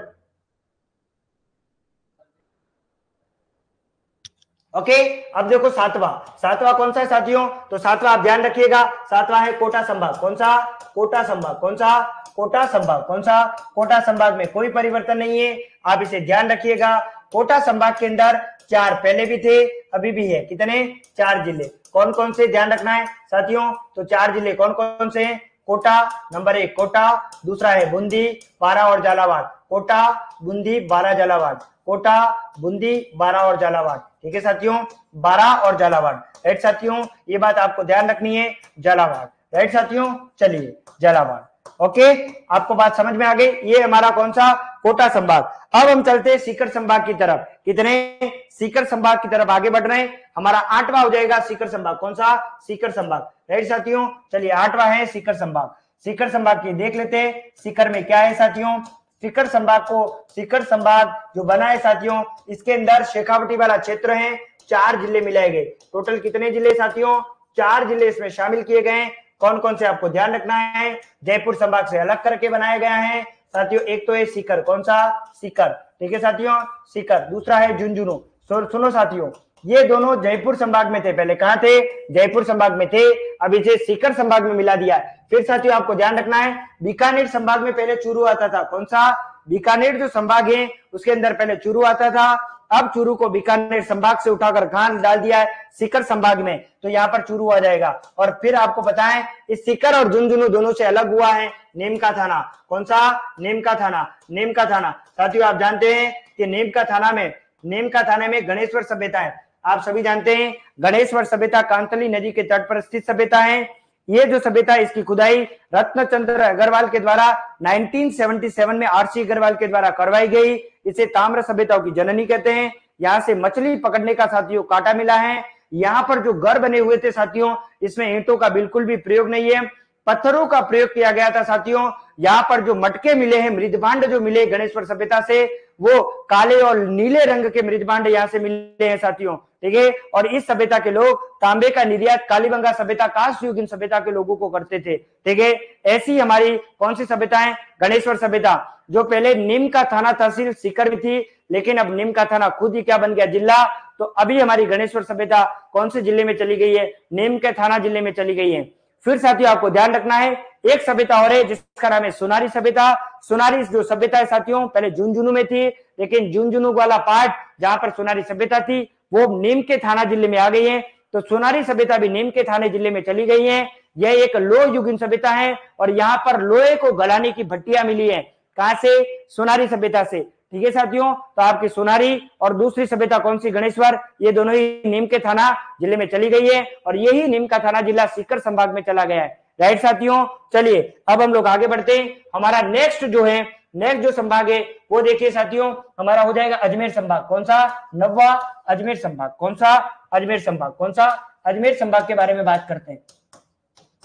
ओके okay, अब देखो सातवां, सातवां कौन सा है साथियों, तो सातवां आप ध्यान रखिएगा, सातवां है कोटा संभाग। कौन सा, कोटा संभाग, कौन सा, कोटा संभाग, कौन सा, कोटा संभाग में कोई परिवर्तन नहीं है, आप इसे ध्यान रखिएगा। कोटा संभाग के अंदर चार पहले भी थे, अभी भी है, कितने, चार जिले, कौन कौन से, ध्यान रखना है साथियों, तो चार जिले कौन कौन से हैं, कोटा नंबर एक, कोटा, दूसरा है बूंदी, बारा और झालावाड़, कोटा, बूंदी, बारा, झालावाड़, कोटा, बूंदी, बारा और झालावाड़। ठीक है साथियों, बारा और झालावाड़, राइट साथियों, ये बात आपको ध्यान रखनी है, झालावाड़, राइट साथियों, चलिए झालावाड़, ओके, आपको बात समझ में आ गई। ये हमारा कौन सा, कोटा संभाग। अब हम चलते हैं सीकर संभाग की तरफ, कितने, सीकर संभाग की तरफ आगे बढ़ रहे हैं, हमारा आठवां हो जाएगा सीकर संभाग। कौन सा, सीकर संभाग, राइट साथियों, चलिए आठवां है सीकर संभाग। सीकर संभाग की देख लेते हैं, सीकर में क्या है साथियों, सीकर संभाग को, सीकर संभाग जो बना है साथियों, इसके अंदर शेखावटी वाला क्षेत्र है, चार जिले मिलाए गए, टोटल कितने जिले साथियों, चार जिले इसमें शामिल किए गए। कौन कौन से आपको ध्यान रखना है, जयपुर संभाग से अलग करके बनाया गया है साथियों, एक तो है सीकर, कौन सा, सीकर, ठीक है साथियों, सीकर, दूसरा है झुंझुनू। सुनो साथियों, ये दोनों जयपुर संभाग में थे, पहले कहां थे, जयपुर संभाग में थे, अब इसे सीकर संभाग में मिला दिया है। फिर साथियों आपको ध्यान रखना है, बीकानेर संभाग में पहले चूरू आता था, कौन सा, बीकानेर जो संभाग है उसके अंदर पहले चूरू आता था, अब चूरू को बीकानेर संभाग से उठाकर कहां डाल दिया है, सीकर संभाग में, तो यहाँ पर चूरू आ जाएगा। और फिर आपको बताएं, इस सीकर और झुंझुनू दोनों से अलग हुआ है नीमका थाना, कौन सा, नीमका थाना, नीमका थाना साथियों आप जानते हैं कि नीमका थाना में, नीमका थाने में गणेश्वर सभ्यता है, आप सभी जानते हैं गणेश्वर सभ्यता कांतली नदी के तट पर स्थित सभ्यता है। ये जो सभ्यता है इसकी खुदाई रत्नचंद्र अग्रवाल के द्वारा उन्नीस सौ सतहत्तर में आरसी अग्रवाल के द्वारा करवाई गई, इसे ताम्र सभ्यताओं की जननी कहते हैं। यहाँ से मछली पकड़ने का साथियों कांटा मिला है। यहाँ पर जो घर बने हुए थे साथियों, इसमें ईंटों का बिल्कुल भी प्रयोग नहीं है, पत्थरों का प्रयोग किया गया था साथियों। यहाँ पर जो मटके मिले हैं, मृदभांड जो मिले गणेश्वर सभ्यता से, वो काले और नीले रंग के मृदभांड यहाँ से मिले हैं साथियों, ठीक है। और इस सभ्यता के लोग तांबे का निर्यात कालीबंगा सभ्यता, कांस्य युगीन सभ्यता के लोगों को करते थे, ठीक है। ऐसी हमारी कौन सी सभ्यता है, गणेश्वर सभ्यता, जो पहले नीम का थाना तहसील सीकर में थी, लेकिन अब नीम का थाना खुद ही क्या बन गया, जिला। तो अभी हमारी गणेश्वर सभ्यता कौन से जिले में चली गई है, नीम के थाना जिले में चली गई है। फिर साथियों आपको ध्यान रखना है, एक सभ्यता और है जिसका नाम है सोनारी सभ्यता। सोनारी जो सभ्यता है साथियों, पहले झुंझुनू में थी, लेकिन झुंझुनू वाला पार्ट जहां पर सोनारी सभ्यता थी वो नीम के थाना जिले में आ गई है। तो सोनारी सभ्यता भी नीम के थाने जिले में चली गई है। यह एक लोह युगीन सभ्यता है और यहाँ पर लोहे को गलाने की भट्टियां मिली है, कहां से, सोनारी सभ्यता से, ठीक है साथियों। तो आपकी सोनारी और दूसरी सभ्यता कौन सी, गणेश्वर, ये दोनों ही नीम के थाना जिले में चली गई है और यही नीम का थाना जिला सीकर संभाग में चला गया है, राइट साथियों। चलिए अब हम लोग आगे बढ़ते हैं, हमारा नेक्स्ट जो है, नेक्स्ट जो संभाग है वो देखिए साथियों, हमारा हो जाएगा अजमेर संभाग। कौन सा, नवा अजमेर संभाग, कौन सा, अजमेर संभाग, कौन सा, अजमेर संभाग के बारे में बात करते हैं।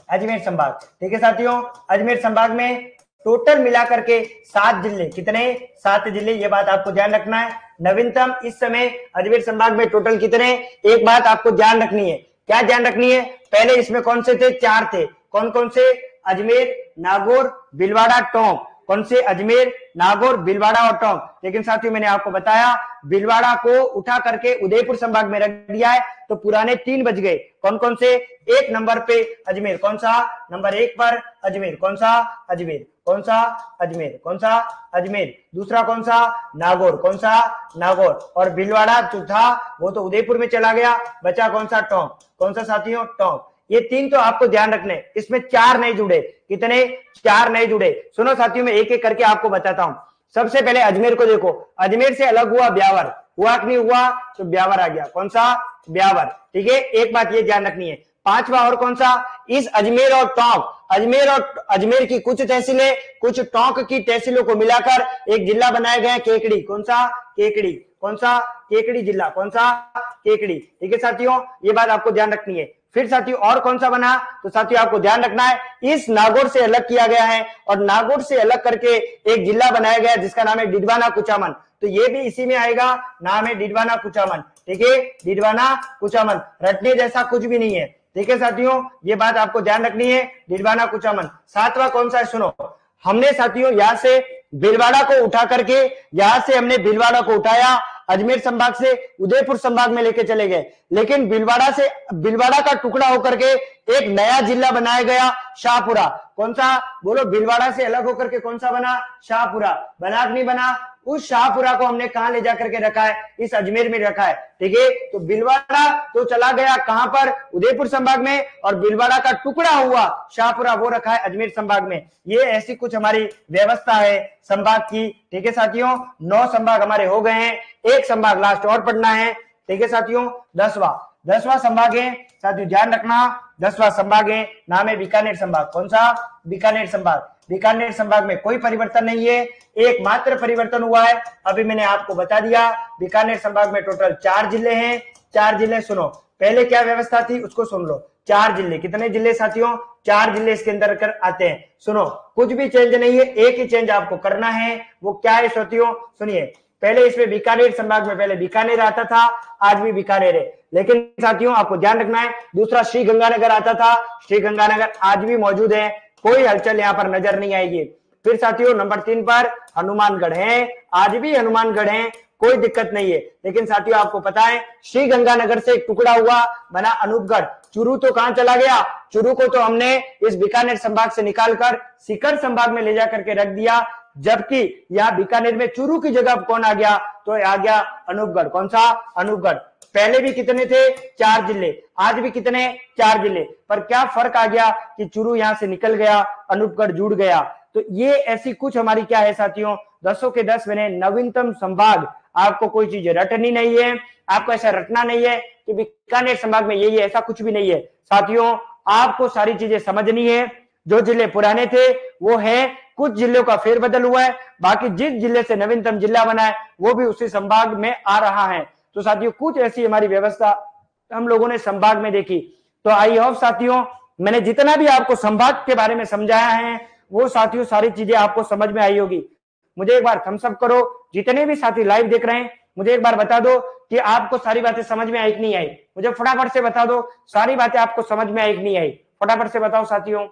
अजमेर संभाग। ठीक है साथियों, अजमेर संभाग में टोटल मिलाकर के सात जिले, कितने? सात जिले, ये बात आपको ध्यान रखना है। नवीनतम इस समय अजमेर संभाग में टोटल कितने? एक बात आपको ध्यान रखनी है, क्या ध्यान रखनी है? पहले इसमें कौन से थे? चार थे। कौन कौन से? अजमेर, नागौर, भीलवाड़ा, टोंक। कौन से? अजमेर, नागौर, भीलवाड़ा और टोंक। लेकिन साथियों मैंने आपको बताया भीलवाड़ा को उठा करके उदयपुर संभाग में रख दिया है, तो पुराने तीन बच गए। कौन कौन से? एक नंबर पे अजमेर। कौन सा? नंबर एक पर अजमेर। कौन सा? अजमेर। कौन सा? अजमेर। कौन सा? अजमेर। दूसरा कौन सा? नागौर। कौन सा? नागौर। और भीलवाड़ा जो था वो तो उदयपुर में चला गया, बचा कौन सा? टोंक। कौन सा साथियों? टोंक। ये तीन तो आपको ध्यान रखने, इसमें चार नहीं जुड़े। कितने? चार नहीं जुड़े। सुनो साथियों, मैं एक एक करके आपको बताता हूं। सबसे पहले अजमेर को देखो, अजमेर से अलग हुआ ब्यावर, हुआ कि नहीं हुआ? तो ब्यावर आ गया। कौन सा? ब्यावर। ठीक है, एक बात ये ध्यान रखनी है। पांचवा और कौन सा? इस अजमेर और टोंक, अजमेर और अजमेर की कुछ तहसीलें, कुछ टोंक की तहसीलों को मिलाकर एक जिला बनाया गया, केकड़ी। कौन सा? केकड़ी। कौन सा? केकड़ी जिला। कौन सा? केकड़ी। ठीक है साथियों, ये बात आपको ध्यान रखनी है। फिर साथियों और कौन सा बना? तो साथियों आपको ध्यान रखना है, इस नागौर से अलग किया गया है और नागौर से अलग करके एक जिला बनाया गया जिसका नाम है डिडवाना कुचामन। तो ये भी इसी में आएगा, नाम है डिडवाना कुचामन। ठीक है, डिडवाना कुचामन, रटने जैसा कुछ भी नहीं है। ठीक है साथियों, ये बात आपको ध्यान रखनी है, डिडवाना कुचामन। सातवां कौन सा है? सुनो, हमने साथियों यहां से भीलवाड़ा को उठा करके, यहां से हमने भीलवाड़ा को उठाया, अजमेर संभाग से उदयपुर संभाग में लेके चले गए, लेकिन भीलवाड़ा से, भीलवाड़ा का टुकड़ा होकर के एक नया जिला बनाया गया, शाहपुरा। कौन सा? बोलो, भीलवाड़ा से अलग होकर के कौन सा बना? शाहपुरा। बना कि नहीं बना? उस शाहपुरा को हमने कहां ले जाकर के रखा है? इस अजमेर में रखा है। ठीक है, तो भीलवाड़ा तो चला गया कहां पर? उदयपुर संभाग में, और भीलवाड़ा का टुकड़ा हुआ शाहपुरा वो रखा है अजमेर संभाग में। ये ऐसी कुछ हमारी व्यवस्था है संभाग की। ठीक है साथियों, नौ संभाग हमारे हो गए हैं, एक संभाग लास्ट और पढ़ना है। ठीक है साथियों, दसवां दसवां संभाग है साथियों, ध्यान रखना, दसवां संभाग है, नाम है बीकानेर संभाग। कौन सा? बीकानेर संभाग। बीकानेर संभाग में कोई परिवर्तन नहीं है, एकमात्र परिवर्तन हुआ है, अभी मैंने आपको बता दिया। बीकानेर संभाग में टोटल चार जिले हैं। चार जिले, सुनो पहले क्या व्यवस्था थी उसको सुन लो। चार जिले, कितने जिले साथियों? चार जिले इसके अंदर कर आते हैं। सुनो, कुछ भी चेंज नहीं है, एक ही चेंज आपको करना है, वो क्या है साथियों? सुनिए, पहले इसमें बीकानेर संभाग में पहले बीकानेर आता था, आज भी बीकानेर है, लेकिन साथियों आपको ध्यान रखना है, दूसरा श्री गंगानगर आता था, श्री गंगानगर आज भी मौजूद है, कोई हलचल यहाँ पर नजर नहीं आएगी। फिर साथियों नंबर तीन पर हनुमानगढ़ है, आज भी हनुमानगढ़ है, कोई दिक्कत नहीं है। लेकिन साथियों आपको पता है श्री गंगानगर से एक टुकड़ा हुआ, बना अनूपगढ़। चूरू तो कहां चला गया? चूरू को तो हमने इस बीकानेर संभाग से निकालकर सीकर संभाग में ले जाकर के रख दिया, जबकि यहाँ बीकानेर में चूरू की जगह कौन आ गया? तो आ गया अनूपगढ़। कौन सा? अनूपगढ़। पहले भी कितने थे? चार जिले, आज भी कितने? चार जिले, पर क्या फर्क आ गया कि चूरू यहां से निकल गया, अनूपगढ़ जुड़ गया। तो ये ऐसी कुछ हमारी क्या है साथियों, दसों के दस मैंने नवीनतम संभाग, आपको कोई चीज रटनी नहीं है, आपको ऐसा रटना नहीं है कि बीकानेर संभाग में यही है, ऐसा कुछ भी नहीं है साथियों। आपको सारी चीजें समझनी है, जो जिले पुराने थे वो है, कुछ जिलों का फेरबदल हुआ है, बाकी जिस जिले से नवीनतम जिला बना है वो भी उसी संभाग में आ रहा है। तो साथियों कुछ ऐसी हमारी व्यवस्था हम लोगों ने संभाग में देखी। तो आई होप साथियों मैंने जितना भी आपको संभाग के बारे में समझाया है वो साथियों सारी चीजें आपको समझ में आई होगी। मुझे एक बार थम्स अप करो, जितने भी साथी लाइव देख रहे हैं, मुझे एक बार बता दो कि आपको सारी बातें समझ में आई कि नहीं आई। मुझे फटाफट से बता दो सारी बातें आपको समझ में आई कि नहीं आई, फटाफट से बताओ साथियों।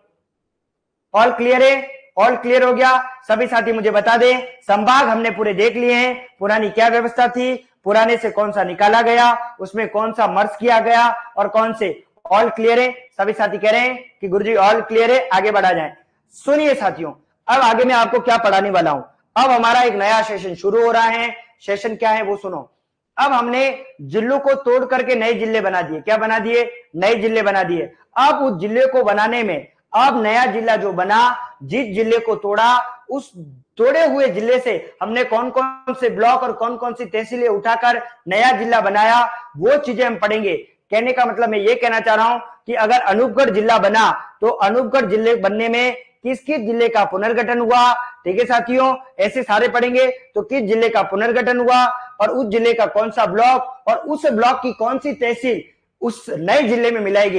ऑल क्लियर है? ऑल क्लियर हो गया? सभी साथी मुझे बता दें, संभाग हमने पूरे देख लिए हैं, पुरानी क्या व्यवस्था थी, पुराने से कौन सा निकाला गया, उसमें कौन सा मर्ज किया गया और कौन से। ऑल क्लियर है? सभी साथी कह रहे हैं कि गुरुजी ऑल क्लियर है, आगे बढ़ा जाए। सुनिए साथियों, अब आगे मैं आपको क्या पढ़ाने वाला हूं। अब हमारा एक नया सेशन शुरू हो रहा है, सेशन क्या है वो सुनो। अब हमने जिलों को तोड़ करके नए जिले बना दिए, क्या बना दिए? नए जिले बना दिए। अब उस जिले को बनाने में, अब नया जिला जो बना, जिस जिले को तोड़ा, उस तोड़े हुए जिले से हमने कौन कौन से ब्लॉक और कौन कौन सी तहसीलें उठाकर नया जिला बनाया, वो चीजें हम पढ़ेंगे। कहने का मतलब मैं ये कहना चाह रहा हूं कि अगर अनूपगढ़ जिला बना तो अनूपगढ़ जिले बनने में किस किस जिले का पुनर्गठन हुआ, ठीक है साथियों, ऐसे सारे पढ़ेंगे। तो किस जिले का पुनर्गठन हुआ और उस जिले का कौन सा ब्लॉक और उस ब्लॉक की कौन सी तहसील उस नए जिले में मिलाई गई,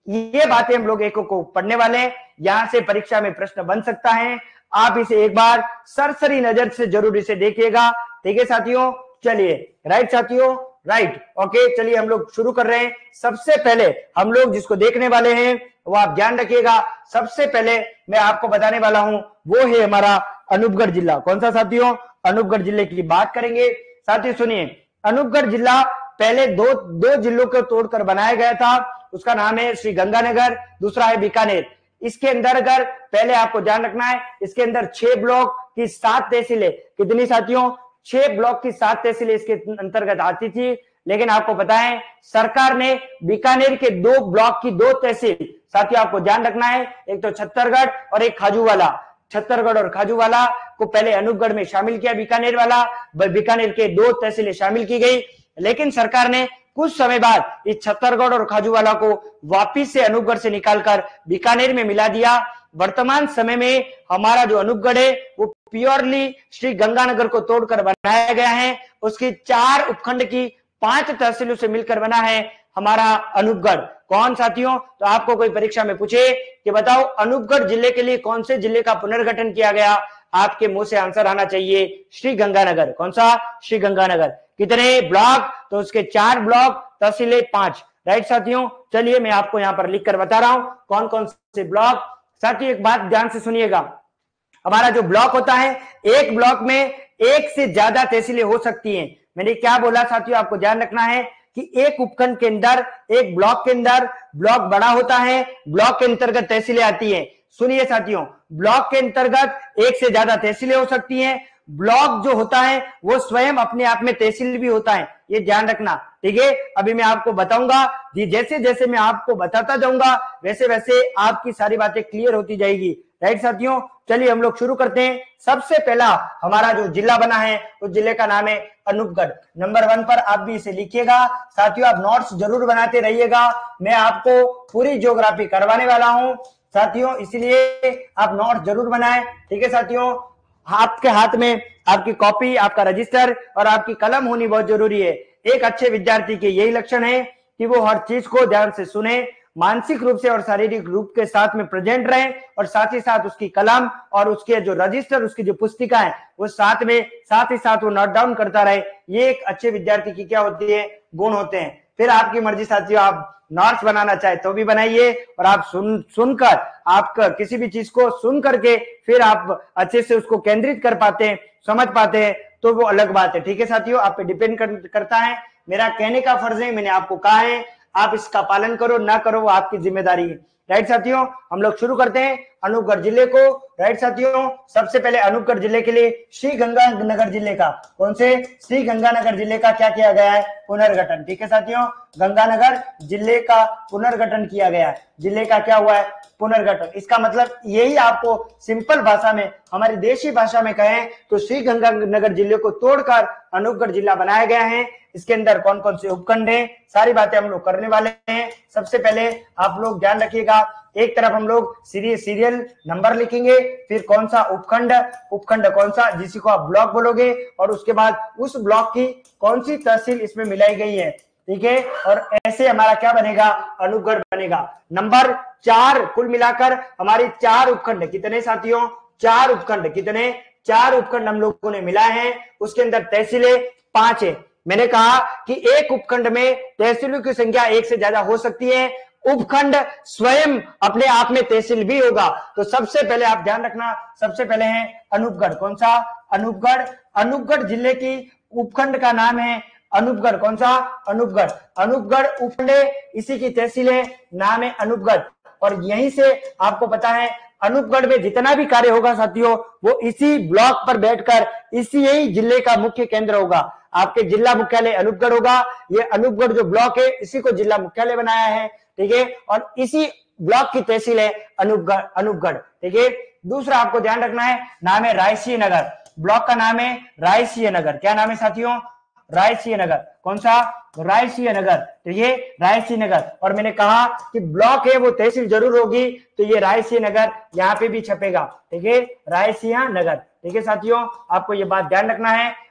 ये बातें हम लोग एक को पढ़ने वाले हैं। यहां से परीक्षा में प्रश्न बन सकता है, आप इसे एक बार सरसरी नजर से जरूर इसे देखिएगा। ठीक है साथियों, चलिए राइट साथियों, राइट ओके, चलिए हम लोग शुरू कर रहे हैं। सबसे पहले हम लोग जिसको देखने वाले हैं वो आप ध्यान रखिएगा। सबसे पहले मैं आपको बताने वाला हूं वो है हमारा अनूपगढ़ जिला। कौन सा साथियों? अनूपगढ़ जिले की बात करेंगे। साथियों सुनिए, अनूपगढ़ जिला पहले दो दो जिलों को तोड़कर बनाया गया था। उसका नाम है श्री गंगानगर, दूसरा है बीकानेर। इसके अंदर अगर पहले आपको ध्यान रखना है, इसके अंदर छह ब्लॉक की सात तहसीलें, कितनी साथियों? छह ब्लॉक की सात तहसीलें इसके अंतर्गत आती थी। लेकिन आपको पता है सरकार ने बीकानेर के दो ब्लॉक की दो तहसील, साथियों आपको ध्यान रखना है, एक तो छत्तरगढ़ और एक खाजूवाला, छत्तरगढ़ और खाजूवाला को पहले अनूपगढ़ में शामिल किया, बीकानेर वाला, बीकानेर के दो तहसीलें शामिल की गई। लेकिन सरकार ने कुछ समय बाद इस छत्तरगढ़ और खाजूवाला को वापिस से अनूपगढ़ से निकालकर बीकानेर में मिला दिया। वर्तमान समय में हमारा जो अनूपगढ़ है वो प्योरली श्री गंगानगर को तोड़कर बनाया गया है। उसकी चार उपखंड की पांच तहसीलों से मिलकर बना है हमारा अनूपगढ़। कौन साथियों? तो आपको कोई परीक्षा में पूछे कि बताओ अनूपगढ़ जिले के लिए कौन से जिले का पुनर्गठन किया गया, आपके मुंह से आंसर आना चाहिए श्री गंगानगर। कौन सा? श्री गंगानगर। कितने ब्लॉक? तो उसके चार ब्लॉक, तहसीलें पांच। राइट साथियों, चलिए मैं आपको यहां पर लिखकर बता रहा हूं कौन कौन से ब्लॉक। साथियों एक बात ध्यान से सुनिएगा, हमारा जो ब्लॉक होता है, एक ब्लॉक में एक से ज्यादा तहसीलें हो सकती हैं। मैंने क्या बोला साथियों, आपको ध्यान रखना है कि एक उपखंड के अंदर, एक ब्लॉक के अंदर, ब्लॉक बड़ा होता है, ब्लॉक के अंतर्गत तहसीलें आती हैं। सुनिए साथियों, ब्लॉक के अंतर्गत एक से ज्यादा तहसीलें हो सकती हैं। ब्लॉक जो होता है वो स्वयं अपने आप में तहसील भी होता है, ये ध्यान रखना। ठीक है, अभी मैं आपको बताऊंगा, जैसे जैसे मैं आपको बताता जाऊंगा वैसे वैसे आपकी सारी बातें क्लियर होती जाएगी। राइट साथियों, चलिए हम लोग शुरू करते हैं। सबसे पहला हमारा जो जिला बना है उस जिले का नाम है अनूपगढ़। नंबर वन पर आप भी इसे लिखिएगा। साथियों आप नोट्स जरूर बनाते रहिएगा, मैं आपको पूरी ज्योग्राफी करवाने वाला हूं साथियों, इसलिए आप नोट्स जरूर बनाएं। ठीक है साथियों, आपके हाथ में आपकी कॉपी, आपका रजिस्टर और आपकी कलम होनी बहुत जरूरी है। एक अच्छे विद्यार्थी के यही लक्षण है कि वो हर चीज को ध्यान से सुने, मानसिक रूप से और शारीरिक रूप के साथ में प्रेजेंट रहे, और साथ ही साथ उसकी कलम और उसके जो रजिस्टर, उसकी जो पुस्तिका है वो साथ में साथ ही साथ वो नोट डाउन करता रहे। ये एक अच्छे विद्यार्थी की क्या होती है? गुण होते हैं। फिर आपकी मर्जी साथियों, आप नोट्स बनाना चाहे तो भी बनाइए, और आप सुन सुनकर आप किसी भी चीज को सुन करके फिर आप अच्छे से उसको केंद्रित कर पाते हैं, समझ पाते हैं, तो वो अलग बात है। ठीक है साथियों, आप पे डिपेंड कर, करता है। मेरा कहने का फर्ज है, मैंने आपको कहा है, आप इसका पालन करो ना करो वो आपकी जिम्मेदारी है। राइट साथियों, हम लोग शुरू करते हैं अनूपगढ़ जिले को। राइट साथियों, सबसे पहले अनूपगढ़ जिले के लिए श्री गंगानगर जिले का, कौन से? श्री गंगानगर जिले का क्या किया गया है? पुनर्गठन। ठीक है साथियों, गंगानगर जिले का पुनर्गठन किया गया है। जिले का क्या हुआ है? पुनर्गठन। इसका मतलब यही, आपको सिंपल भाषा में, हमारी देशी भाषा में कहें तो श्री गंगानगर जिले को तोड़कर अनूपगढ़ जिला बनाया गया है। इसके अंदर कौन कौन से उपखंड हैं, सारी बातें हम लोग करने वाले हैं। सबसे पहले आप लोग ध्यान रखिएगा, एक तरफ हम लोग सीरियल नंबर लिखेंगे, फिर कौन सा उपखंड, उपखंड कौन सा, जिसी को आप ब्लॉक बोलोगे, और उसके बाद उस ब्लॉक की कौन सी तहसील इसमें मिलाई गई है। ठीक है, और ऐसे हमारा क्या बनेगा? अनूपगढ़ बनेगा। नंबर चार, कुल मिलाकर हमारी चार उपखंड, कितने साथियों? चार उपखंड। कितने? चार उपखंड हम लोगों ने मिलाए हैं। उसके अंदर तहसीलें पांच है। मैंने कहा कि एक उपखंड में तहसीलों की संख्या एक से ज्यादा हो सकती है, उपखंड स्वयं अपने आप में तहसील भी होगा। तो सबसे पहले आप ध्यान रखना, सबसे पहले है अनूपगढ़। कौन सा? अनूपगढ़। अनूपगढ़ जिले की उपखंड का नाम है अनूपगढ़। कौन सा? अनूपगढ़। अनूपगढ़ उपखंड, इसी की तहसील है, नाम है अनूपगढ़। और यहीं से आपको पता है अनूपगढ़ में जितना भी कार्य होगा साथियों, वो इसी ब्लॉक पर बैठकर इसी यही जिले का मुख्य केंद्र होगा। आपके जिला मुख्यालय अनूपगढ़ होगा। ये अनूपगढ़ जो ब्लॉक है इसी को जिला मुख्यालय बनाया है। ठीक है, और इसी ब्लॉक की तहसील है अनूपगढ़। अनूपगढ़ ठीक है। दूसरा आपको ध्यान रखना है, नाम है रायसीय नगर। ब्लॉक का नाम है रायसीय नगर। क्या नाम है साथियों? रायसीय नगर। कौन सा? रायसीय नगर। तो ये रायसीय नगर, और मैंने कहा कि ब्लॉक है वो तहसील जरूर होगी, तो ये रायसीय नगर यहाँ पे भी छपेगा। ठीक है, रायसीय नगर। ठीक है साथियों, आपको ये बात ध्यान रखना है।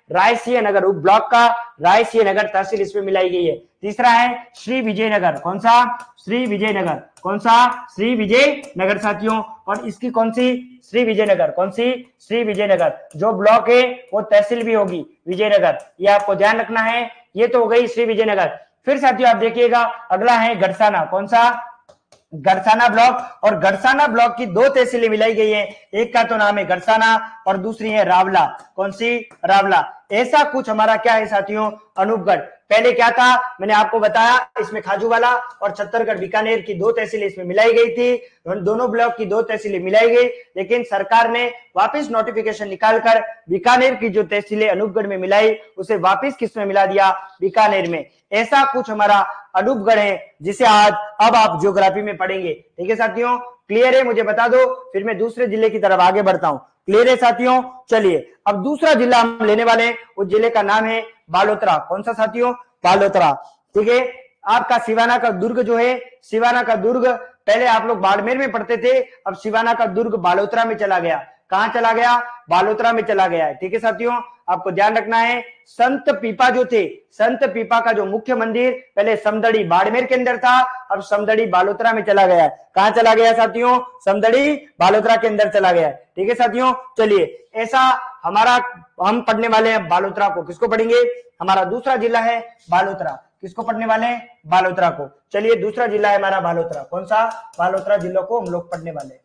रायसीय नगर उप ब्लॉक का रायसीय नगर तहसील इसमें मिलाई गई है। तीसरा है श्री विजयनगर, कौन सा? श्री विजयनगर, कौन सा? श्री विजयनगर साथियों। और इसकी कौन सी? श्री विजयनगर, कौन सी? श्री विजयनगर। जो ब्लॉक है वो तहसील भी होगी विजयनगर, ये आपको ध्यान रखना है। ये तो हो गई श्री विजयनगर। फिर साथियों आप देखिएगा अगला है गड़साना, कौन सा? गड़साना ब्लॉक। और गड़साना ब्लॉक की दो तहसीलें मिलाई गई है, एक का तो नाम है गड़साना और दूसरी है रावला, कौन सी? रावला। ऐसा कुछ हमारा क्या है साथियों? अनूपगढ़। पहले क्या था मैंने आपको बताया, इसमें खाजूवाला और छत्तरगढ़ बीकानेर की दो तहसीलें इसमें मिलाई गई थी, दोनों ब्लॉक की दो तहसीलें मिलाई गई, लेकिन सरकार ने वापस नोटिफिकेशन निकालकर बीकानेर की जो तहसीलें अनूपगढ़ में मिलाई उसे वापस किस में मिला दिया? बीकानेर में। ऐसा कुछ हमारा अनूपगढ़ है जिसे आज अब आप ज्योग्राफी में पढ़ेंगे। ठीक है साथियों, क्लियर है? मुझे बता दो, फिर मैं दूसरे जिले की तरफ आगे बढ़ता हूं। क्लियर है साथियों? चलिए अब दूसरा जिला हम लेने वाले हैं, उस जिले का नाम है बालोतरा। कौन सा साथियों? बालोतरा। ठीक है, आपका सिवाना का दुर्ग जो है, सिवाना का दुर्ग पहले आप लोग बाड़मेर में पढ़ते थे, अब सिवाना का दुर्ग बालोतरा में चला गया। कहां चला गया? बालोतरा में चला गया है। ठीक है साथियों, आपको ध्यान रखना है। संत पीपा जो थे, संत पीपा का जो मुख्य मंदिर पहले समदड़ी बाड़मेर के अंदर था, अब समदड़ी बालोतरा में चला गया है। कहां चला गया साथियों? समदड़ी बालोतरा के अंदर चला गया है। ठीक है साथियों, चलिए ऐसा हमारा हम पढ़ने वाले हैं बालोतरा को। किसको पढ़ेंगे? हमारा दूसरा जिला है बालोतरा। किसको पढ़ने वाले हैं? बालोतरा को। चलिए दूसरा जिला है हमारा बालोतरा। कौन सा? बालोतरा जिले को हम लोग पढ़ने वाले हैं।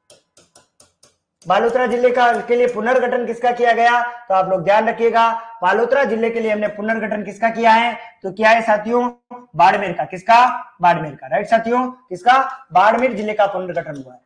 बालोतरा जिले का के लिए पुनर्गठन किसका किया गया? तो आप लोग ध्यान रखिएगा, बालोतरा जिले के लिए हमने पुनर्गठन किसका किया है? तो क्या है साथियों? बाड़मेर का। किसका? बाड़मेर का। राइट साथियों, किसका? बाड़मेर जिले का पुनर्गठन हुआ है।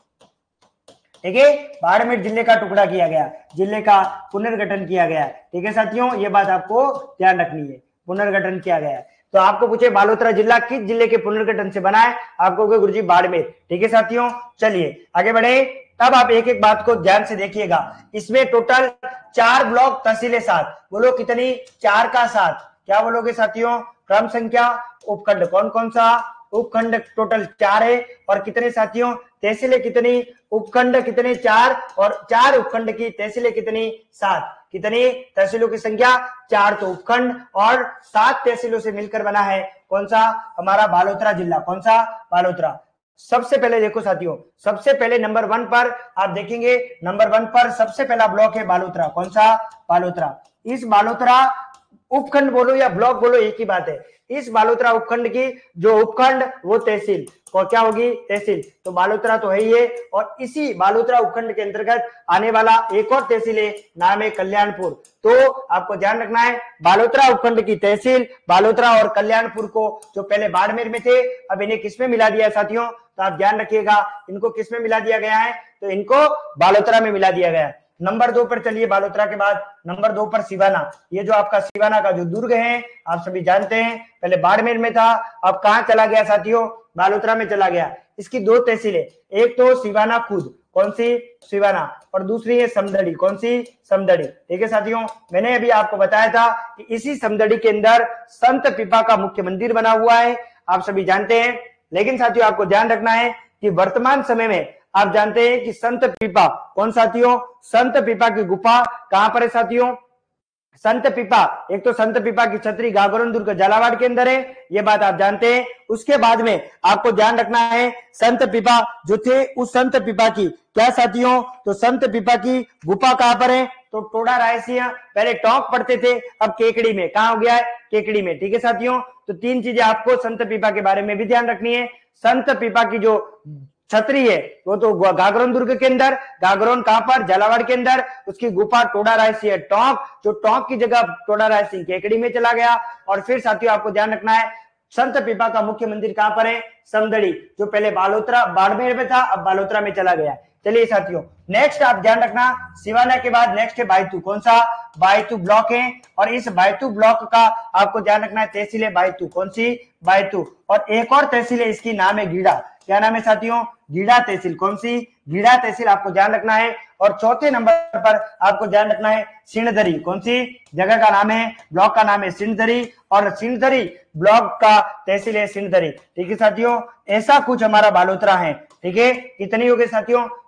ठीक है, बाड़मेर जिले का टुकड़ा किया गया, जिले का पुनर्गठन किया गया। ठीक है साथियों, ये बात आपको ध्यान रखनी है, पुनर्गठन किया गया। तो आपको पूछे बालोतरा जिला किस जिले के पुनर्गठन से बना है, आपको गुरुजी बाड़मेर। ठीक है साथियों, चलिए आगे बढ़े। तब आप एक एक बात को ध्यान से देखिएगा, इसमें टोटल चार ब्लॉक तहसीलें साथ, बोलो कितनी? चार का साथ। क्या बोलोगे साथियों? क्रम संख्या उपखंड कौन कौन सा? उपखंड टोटल चार है। और कितने साथियों? तहसीलें कितनी? उपखंड कितने? चार। और चार उपखंड की तहसीलें कितनी? सात। कितनी तहसीलों की संख्या? चार। तो उपखंड और सात तहसीलों से मिलकर बना है कौन सा? हमारा बालोतरा जिला। कौन सा? बालोतरा। सबसे पहले देखो साथियों, सबसे पहले नंबर वन पर आप देखेंगे, नंबर वन पर सबसे पहला ब्लॉक है बालोतरा। कौन सा? बालोतरा। इस बालोतरा उपखंड बोलो या ब्लॉक बोलो एक ही बात है। इस बालोतरा उपखंड की जो उपखंड वो तहसील और क्या होगी? तहसील। तो बालोतरा तो है ही है। और इसी बालोतरा उपखंड के अंतर्गत आने वाला एक और तहसील है, नाम है कल्याणपुर। तो आपको ध्यान रखना है, बालोतरा उपखंड की तहसील बालोतरा और कल्याणपुर को, जो पहले बाड़मेर में थे, अब इन्हें किसमें मिला दिया है साथियों? तो आप ध्यान रखिएगा, इनको किसमें मिला दिया गया है? तो इनको बालोतरा में मिला दिया गया है। नंबर दो पर चलिए, बालोतरा के बाद नंबर दो पर सिवाना। ये जो आपका सिवाना का जो दुर्ग है आप सभी जानते हैं, पहले बाड़मेर में था, अब कहां चला गया साथियों? बालोतरा में चला गया। इसकी दो तहसीलें, एक तो सिवाना खुद, कौन सी? सिवाना, और दूसरी है समदड़ी। कौन सी? समदड़ी। ठीक है साथियों, मैंने अभी आपको बताया था कि इसी समदड़ी के अंदर संत पीपा का मुख्य मंदिर बना हुआ है, आप सभी जानते हैं। लेकिन साथियों आपको ध्यान रखना है कि वर्तमान समय में आप जानते हैं कि संत पीपा कौन साथियों? संत पीपा की गुफा कहां पर है साथियों? संत पीपा, एक तो संत पीपा की छतरी गागरोन दुर्ग झालावाड़ के अंदर है, ये बात आप जानते हैं। उसके बाद में आपको ध्यान रखना है, संत पीपा जो थे उस संत पीपा की क्या साथियों? तो संत पीपा की गुफा कहां पर है? तो टोडा रायसिया, पहले टोंक पढ़ते थे, अब केकड़ी में। कहां हो गया है? केकड़ी में। ठीक है साथियों, तो तीन चीजें आपको संत पीपा के बारे में भी ध्यान रखनी है। संत पीपा की जो छतरी है वो तो गागरोन दुर्ग के अंदर, गागरोन कहां पर? झालावाड़ के अंदर। उसकी गुफा टोडा रायसी है टोंक, जो टोंक की जगह टोडा रायसी केकड़ी में चला गया। और फिर साथियों आपको ध्यान रखना है, संत पीपा का मुख्य मंदिर कहां पर है? समदड़ी, जो पहले बालोतरा बाड़मेर में था, अब बालोतरा में चला गया। चलिए साथियों, नेक्स्ट आप ध्यान रखना, सिवाना के बाद नेक्स्ट है बायतू। कौन सा? बायतू ब्लॉक है। और इस बायतू ब्लॉक का आपको ध्यान रखना है, तहसील है बायतू। कौन सी? बायतू। और एक और तहसील है, इसकी नाम है गीड़ा। क्या नाम है साथियों? गीड़ा तहसील। कौन सी? गीड़ा तहसील, आपको ध्यान रखना है। और चौथे नंबर पर आपको ध्यान रखना है सिणधरी। कौन सी जगह का नाम है? ब्लॉक का नाम है सिणधरी, और सिणधरी ब्लॉक का तहसील है सिणधरी। ठीक है साथियों, ऐसा कुछ हमारा बालोतरा है। ठीक है, कितनी हो गई साथियों?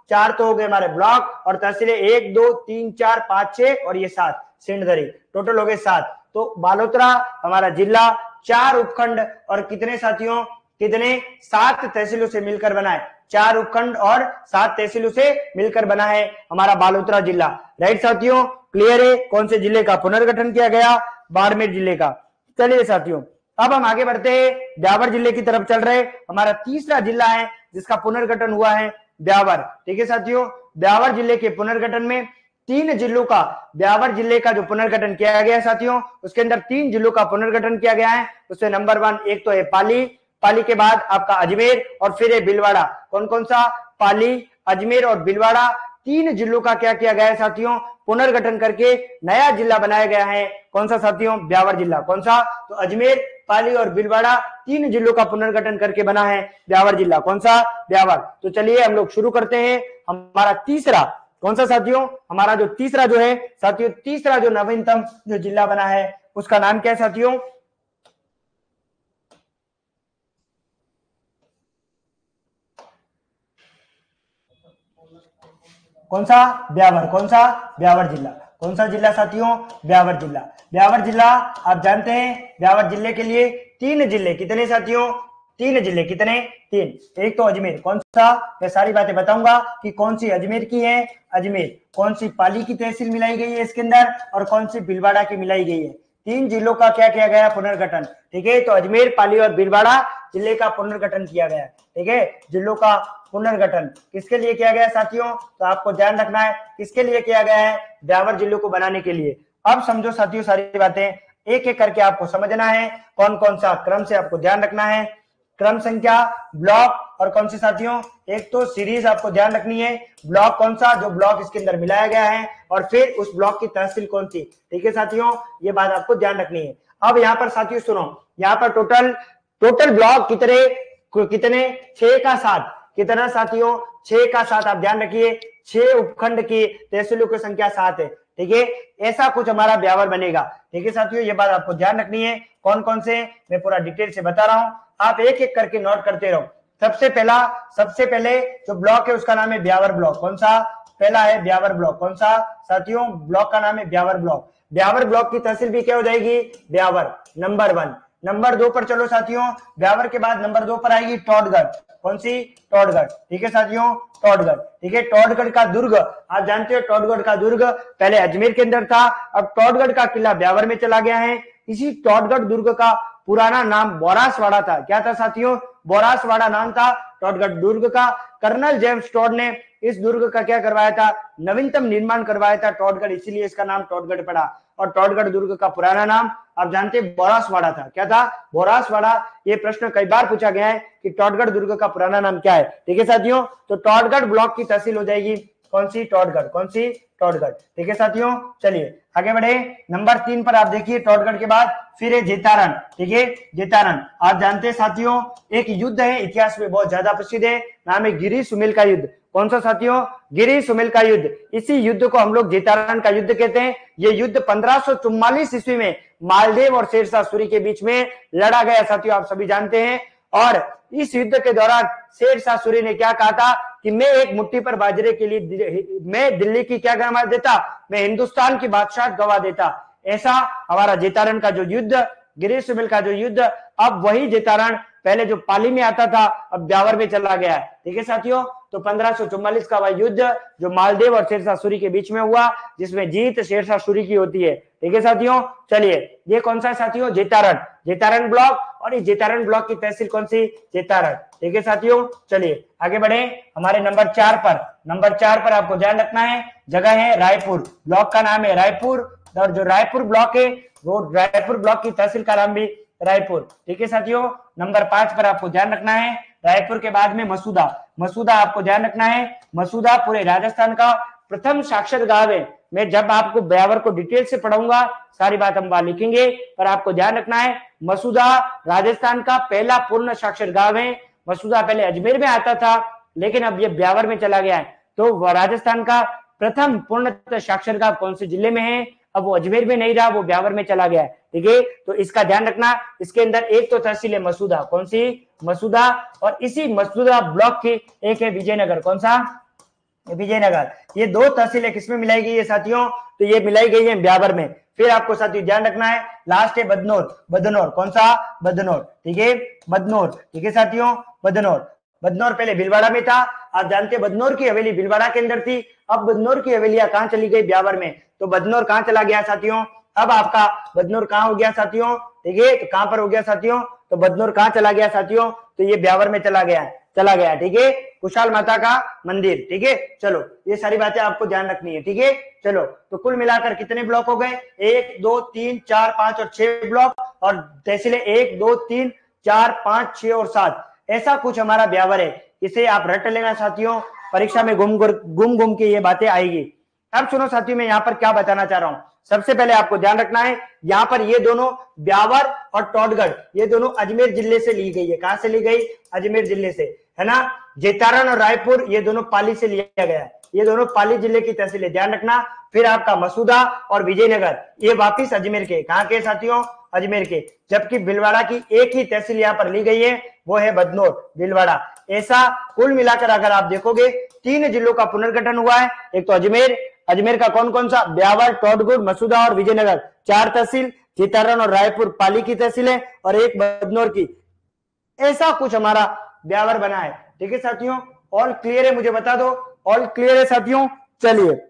चार तो हो गए हमारे ब्लॉक और तहसीलें एक दो तीन चार पांच छह और ये सात सिंधरी, टोटल हो गए सात। तो बालोतरा हमारा जिला चार उपखंड और कितने साथियों, कितने सात तहसीलों से मिलकर बना है, चार उपखंड और सात तहसीलों से मिलकर बना है हमारा बालोतरा जिला। राइट साथियों, क्लियर है। कौन से जिले का पुनर्गठन किया गया, बाड़मेर जिले का। चलिए साथियों अब हम आगे बढ़ते हैं, ब्यावर जिले की तरफ चल रहे। हमारा तीसरा जिला है जिसका पुनर्गठन हुआ है ब्यावर। ठीक है साथियों, ब्यावर जिले के पुनर्गठन में तीन जिलों का, ब्यावर जिले का जो पुनर्गठन किया गया है साथियों, उसके अंदर तीन जिलों का पुनर्गठन किया गया है। उसमें नंबर वन एक तो है पाली, पाली के बाद आपका अजमेर और फिर है भीलवाड़ा। कौन कौन सा, पाली, अजमेर और भीलवाड़ा, तीन जिलों का क्या किया गया है साथियों, पुनर्गठन करके नया जिला बनाया गया है। कौन सा साथियों, ब्यावर जिला। कौन सा, तो अजमेर, पाली और भीलवाड़ा तीन जिलों का पुनर्गठन करके बना है ब्यावर जिला। कौन सा, ब्यावर। तो चलिए हम लोग शुरू करते हैं। हमारा तीसरा कौन सा साथियों, हमारा जो तीसरा जो है साथियों, तीसरा जो नवीनतम जो जिला बना है उसका नाम क्या है साथियों, कौन सा, ब्यावर। कौन सा, ब्यावर जिला। कौन सा जिला साथियों, ब्यावर जिला। ब्यावर जिला आप जानते हैं, ब्यावर जिले के लिए तीन जिले, कितने साथियों, तीन जिले, कितने, तीन। एक तो अजमेर, कौन सा, मैं सारी बातें बताऊंगा कि कौन सी अजमेर की है, अजमेर, कौन सी पाली की तहसील मिलाई गई है इसके अंदर और कौन सी भीलवाड़ा की मिलाई गई है। तीन जिलों का क्या किया गया, पुनर्गठन। ठीक है, तो अजमेर, पाली और भीलवाड़ा जिले का पुनर्गठन किया गया। ठीक है, जिलों का पुनर्गठन किसके लिए किया गया साथियों, तो आपको ध्यान रखना है किसके लिए किया गया है, ब्यावर जिलों को बनाने के लिए। अब समझो साथियों सारी बातें एक एक करके आपको समझना है, कौन कौन सा क्रम से आपको ध्यान रखना है, क्रम संख्या, ब्लॉक और कौन से साथियों, एक तो सीरीज आपको ध्यान रखनी है, ब्लॉक कौन सा, जो ब्लॉक इसके अंदर मिलाया गया है और फिर उस ब्लॉक की तहसील कौन सी। ठीक है साथियों, ये बात आपको ध्यान रखनी है। अब यहाँ पर साथियों सुनो, यहाँ पर टोटल टोटल ब्लॉक कितने, कितने, छह का सात, कितना साथियों, छह का सात। आप ध्यान रखिए, छह उपखंड की तहसीलों की संख्या सात है। ठीक है, ऐसा कुछ हमारा ब्यावर बनेगा। ठीक है साथियों, ये बात आपको ध्यान रखनी है। कौन कौन से, मैं पूरा डिटेल से बता रहा हूं, आप एक एक करके नोट करते रहो। सबसे पहला, सबसे पहले जो ब्लॉक है उसका नाम है ब्यावर ब्लॉक। कौन सा, पहला है ब्यावर ब्लॉक। कौन सा साथियों, ब्लॉक का नाम है ब्यावर ब्लॉक। ब्यावर ब्लॉक की तहसील भी क्या हो जाएगी, ब्यावर, नंबर वन। नंबर दो पर चलो साथियों, ब्यावर के बाद नंबर दो पर आएगी टोडगढ़। कौन सी, टोडगढ़। ठीक है साथियों, टोडगढ़। ठीक है, टोडगढ़ का दुर्ग आप जानते हो, टोडगढ़ का दुर्ग पहले अजमेर के अंदर था, अब टोडगढ़ का किला ब्यावर में चला गया है। इसी टोडगढ़ दुर्ग का पुराना नाम बोरासवाड़ा था। क्या था साथियों, बोरासवाड़ा नाम था टोडगढ़ दुर्ग का। कर्नल जेम्स टोड ने इस दुर्ग का क्या करवाया था, नवीनतम निर्माण करवाया था टोडगढ़, इसीलिए इसका नाम टोडगढ़ पड़ा। और टोडगढ़ दुर्ग का पुराना नाम आप जानते हैं बोरासवाड़ा था। क्या था, बोरासवाड़ा। ये प्रश्न कई बार पूछा गया है कि टोडगढ़ दुर्ग का पुराना नाम क्या है। ठीक है साथियों, तो टोडगढ़ ब्लॉक की तहसील हो जाएगी कौन सी, टोडगढ़। कौन सी, टोडगढ़। ठीक है साथियों, चलिए आगे बढ़े। नंबर तीन पर आप देखिए, टोडगढ़ के बाद फिर है जेतारण। ठीक है, जेतारण आप जानते हैं साथियों, एक युद्ध है, इतिहास में बहुत ज्यादा प्रसिद्ध है, नाम है गिरी सुमेल का युद्ध। कौन सा साथियों, गिरी सुमेल का युद्ध। इसी युद्ध को हम लोग जेतारण का युद्ध कहते हैं। ये युद्ध पंद्रह सौ चौवालीस ईस्वी में मालदेव और शेरशाह सूरी के बीच में लड़ा गया साथियों, आप सभी जानते हैं। और इस युद्ध के दौरान शेरशाह सूरी ने क्या कहा था कि मैं एक मुट्ठी पर बाजरे के लिए मैं दिल्ली की क्या गवा देता, मैं हिंदुस्तान की बादशाह गवा देता। ऐसा हमारा जेतारण का जो युद्ध, गिरी सुमेल का जो युद्ध, अब वही जेतारण पहले जो पाली में आता था अब ब्यावर में चला गया है। ठीक है साथियों, तो पंद्रह सौ चौवालीस का वह युद्ध जो मालदेव और शेरशाह सूरी के बीच में हुआ, जिसमें जीत शेरशाह सूरी की होती है। ठीक है साथियों, चलिए ये कौन सा है साथियों, जेतारण, जेतारण ब्लॉक। और इस जेतारण ब्लॉक की तहसील कौन सी, जेतारण। ठीक है साथियों, चलिए आगे बढ़े हमारे नंबर चार पर। नंबर चार पर आपको ध्यान रखना है, जगह है रायपुर, ब्लॉक का नाम है रायपुर। और जो रायपुर ब्लॉक है वो रायपुर ब्लॉक की तहसील का नाम भी रायपुर। ठीक है साथियों, नंबर पांच पर आपको ध्यान रखना है, रायपुर के बाद में मसूदा। मसूदा आपको ध्यान रखना है, मसूदा पूरे राजस्थान का प्रथम साक्षर गांव है। मैं जब आपको ब्यावर को डिटेल से पढ़ाऊंगा सारी बात हम वहां लिखेंगे, पर आपको ध्यान रखना है मसूदा राजस्थान का पहला पूर्ण साक्षर गांव है। मसूदा पहले अजमेर में आता था लेकिन अब ये ब्यावर में चला गया है। तो राजस्थान का प्रथम पूर्ण साक्षर गांव कौन से जिले में है, अब वो अजमेर में नहीं रहा, वो ब्यावर में चला गया है। ठीक है, तो इसका ध्यान रखना। इसके अंदर एक तो तहसील है मसूदा, कौन सी, मसूदा। और इसी मसूदा ब्लॉक की एक है विजयनगर। कौन सा, विजयनगर। ये दो तहसीलें किसमें मिलाई गई है साथियों? तो ये मिलाई गई है ब्यावर में। फिर आपको साथियों ध्यान रखना है, लास्ट है बदनौर। बदनौर कौन सा? बदनौर, ठीक है, बदनौर, ठीक है साथियों, बदनौर। बदनौर पहले भीलवाड़ा में था, आप जानते हैं बदनौर की हवेली भीलवाड़ा के अंदर थी। अब बदनौर की हवेलियां कहां चली गई? ब्यावर में। तो बदनौर कहां चला गया साथियों? अब आपका बदनौर कहां हो गया साथियों? ठीक है, तो कहां पर हो गया साथियों? तो बदनौर कहां चला गया साथियों? तो ये ब्यावर में चला गया चला गया ठीक है, कुशाल माता का मंदिर। ठीक है, चलो ये सारी बातें आपको ध्यान रखनी है। ठीक है, चलो तो कुल मिलाकर कितने ब्लॉक हो गए? एक, दो, तीन, चार, पांच और छह ब्लॉक, और तहसीलें एक, दो, तीन, चार, पांच, छह और सात। ऐसा कुछ हमारा ब्यावर है। इसे आप रट लेना साथियों, परीक्षा में घूम घूम घूम के ये बातें आएगी। अब सुनो साथियों, मैं यहाँ पर क्या बताना चाह रहा हूँ। सबसे पहले आपको ध्यान रखना है, यहाँ पर ये दोनों ब्यावर और टोटगढ़ ये दोनों अजमेर जिले से ली गई है। कहां से ली गई? अजमेर जिले से, है ना। जेतारण और रायपुर ये दोनों पाली से लिया गया है। ये दोनों पाली जिले की तहसीलें, ध्यान रखना। फिर आपका मसूदा और विजयनगर ये वापिस अजमेर के। कहां के साथियों? अजमेर के। जबकि भीलवाड़ा की एक ही तहसील यहाँ पर ली गई है, वो है बदनौर, भीलवाड़ा। ऐसा कुल मिलाकर अगर आप देखोगे तीन जिलों का पुनर्गठन हुआ है। एक तो अजमेर, अजमेर का कौन कौन सा? ब्यावर, टोटगढ़, मसूदा और विजयनगर, चार तहसील। जेतारण और रायपुर पाली की तहसील है, और एक बदनौर की। ऐसा कुछ हमारा ब्यावर बना है। ठीक है साथियों, ऑल क्लियर है? मुझे बता दो, ऑल क्लियर है साथियों? चलिए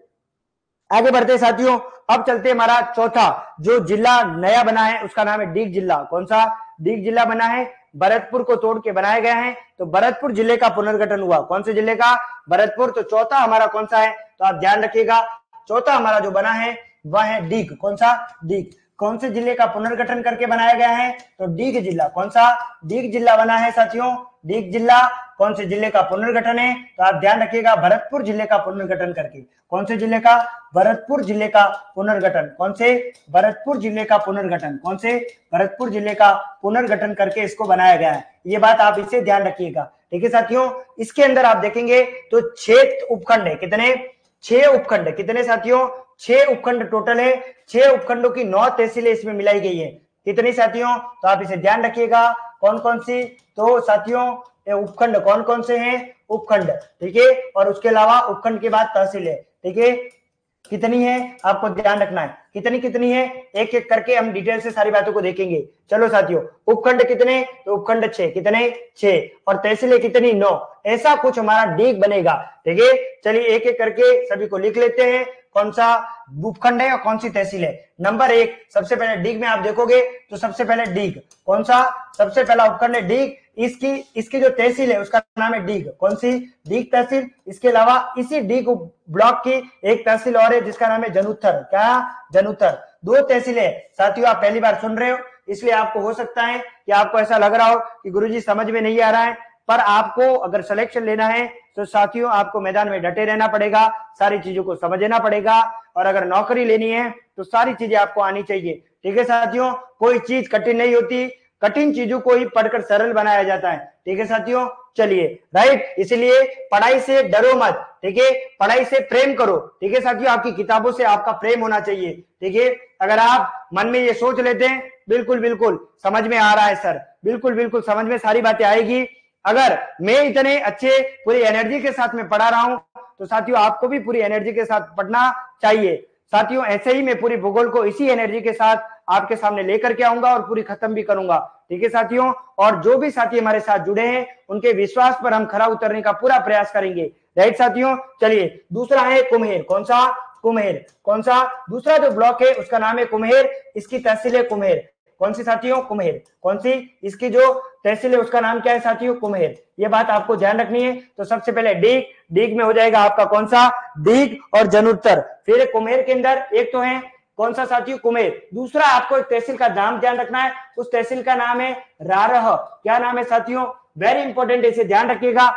आगे बढ़ते हैं साथियों। अब चलते हमारा चौथा जो जिला नया बना है, उसका नाम है डीग जिला। कौन सा? डीग जिला बना है। भरतपुर को तोड़ के बनाया गया है, तो भरतपुर जिले का पुनर्गठन हुआ। कौन से जिले का? भरतपुर। तो चौथा हमारा कौन सा है? तो आप ध्यान रखिएगा, चौथा हमारा जो बना है वह है डीग। कौन सा? डीग। कौन से जिले का पुनर्गठन करके बनाया गया है? तो डीग जिला। कौन सा? डीग जिला बना है साथियों, डीग जिला। कौन से जिले का पुनर्गठन है? तो आप ध्यान रखिएगा, भरतपुर जिले का पुनर्गठन करके। कौन से जिले का? भरतपुर जिले का पुनर्गठन। कौन से? भरतपुर जिले का पुनर्गठन। कौन से? भरतपुर जिले का पुनर्गठन करके इसको बनाया गया है। ये बात आप इसे ध्यान रखिएगा। ठीक है साथियों, इसके अंदर आप देखेंगे तो छह उपखंड है। कितने? छह उपखंड। कितने साथियों? छह उपखंड टोटल है। छह उपखंडों की नौ तहसीलें इसमें मिलाई गई है। कितनी साथियों? तो आप इसे ध्यान रखिएगा, कौन कौन सी? तो साथियों उपखंड कौन कौन से हैं? उपखंड, ठीक है, और उसके अलावा उपखंड के बाद तहसील है। ठीक है, कितनी है आपको ध्यान रखना है, कितनी कितनी है, एक एक करके हम डिटेल से सारी बातों को देखेंगे। चलो साथियों, उपखंड कितने? तो उपखंड छह। कितने? छह। और तहसीलें कितनी? नौ। ऐसा कुछ हमारा डीग बनेगा। ठीक है, चलिए एक एक करके सभी को लिख लेते हैं, कौन सा उपखंड है और कौन सी तहसील है। नंबर एक, सबसे पहले डीग में आप देखोगे तो सबसे पहले डीग, कौन सा? सबसे पहला उपखंड है डीग। इसकी इसकी जो तहसील है उसका नाम है डीग। कौन सी? डीग तहसील। इसके अलावा इसी डीग ब्लॉक की एक तहसील और है जिसका नाम है जनुथर। क्या? जनुथर। दो तहसीलें साथियों, आप पहली बार सुन रहे हो, इसलिए आपको हो सकता है कि आपको ऐसा लग रहा हो कि गुरुजी समझ में नहीं आ रहा है, पर आपको अगर सिलेक्शन लेना है तो साथियों आपको मैदान में डटे रहना पड़ेगा, सारी चीजों को समझना पड़ेगा, और अगर नौकरी लेनी है तो सारी चीजें आपको आनी चाहिए। ठीक है साथियों, कोई चीज कठिन नहीं होती, कठिन चीजों को ही पढ़कर सरल बनाया जाता है। ठीक है साथियों, चलिए राइट, इसलिए पढ़ाई से डरो मत। ठीक है, पढ़ाई से प्रेम करो। ठीक है साथियों, आपकी किताबों से आपका प्रेम होना चाहिए। ठीक है, अगर आप मन में ये सोच लेते हैं बिल्कुल बिल्कुल समझ में आ रहा है सर, बिल्कुल बिल्कुल समझ में सारी बातें आएगी, अगर मैं इतने अच्छे पूरी एनर्जी के साथ में पढ़ा रहा हूं तो साथियों आपको भी पूरी एनर्जी के साथ पढ़ना चाहिए। साथियों ऐसे ही मैं पूरी भूगोल को इसी एनर्जी के साथ आपके सामने लेकर के आऊंगा और पूरी खत्म भी करूंगा। ठीक है साथियों, और जो भी साथी हमारे साथ जुड़े हैं उनके विश्वास पर हम खरा उतरने का पूरा प्रयास करेंगे। राइट साथियों, चलिए दूसरा है कुम्हेर। कौन सा? कुम्हेर। कौन सा? दूसरा जो ब्लॉक है उसका नाम है कुम्हेर, इसकी तहसील है कुम्हेर। कौन सी साथियों? कुम्हेर। कौन सी? इसकी जो तहसील है उसका नाम क्या है साथियों? कुम्हेर। ये बात आपको ध्यान रखनी है। तो सबसे पहले डीग, डीग में हो जाएगा आपका कौन सा? डीग और जनुत्तर। फिर कुम्हेर के अंदर एक तो है कौन सा साथियों? कुम्हेर। दूसरा आपको एक तहसील का नाम ध्यान रखना है, उस तहसील का नाम है रारह। क्या नाम है साथियों? वेरी इंपॉर्टेंट, इसे ध्यान रखिएगा,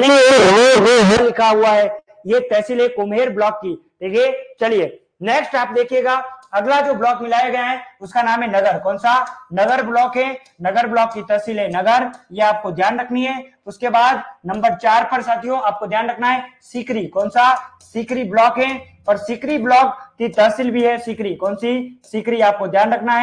मैंने लिखा हुआ है, ये तहसील है कुम्हेर ब्लॉक की। ठीक है, चलिए नेक्स्ट आप देखिएगा, अगला जो ब्लॉक मिलाया गया है उसका नाम है नगर। कौन सा? नगर ब्लॉक है, नगर ब्लॉक की तहसील है नगर, ये आपको ध्यान रखनी है। उसके बाद नंबर चार पर साथियों आपको ध्यान रखना है सीकरी। कौन सा? सीकरी ब्लॉक है, और सीकरी ब्लॉक की तहसील भी है सीकरी। कौन सी? सीकरी, आपको ध्यान रखना है।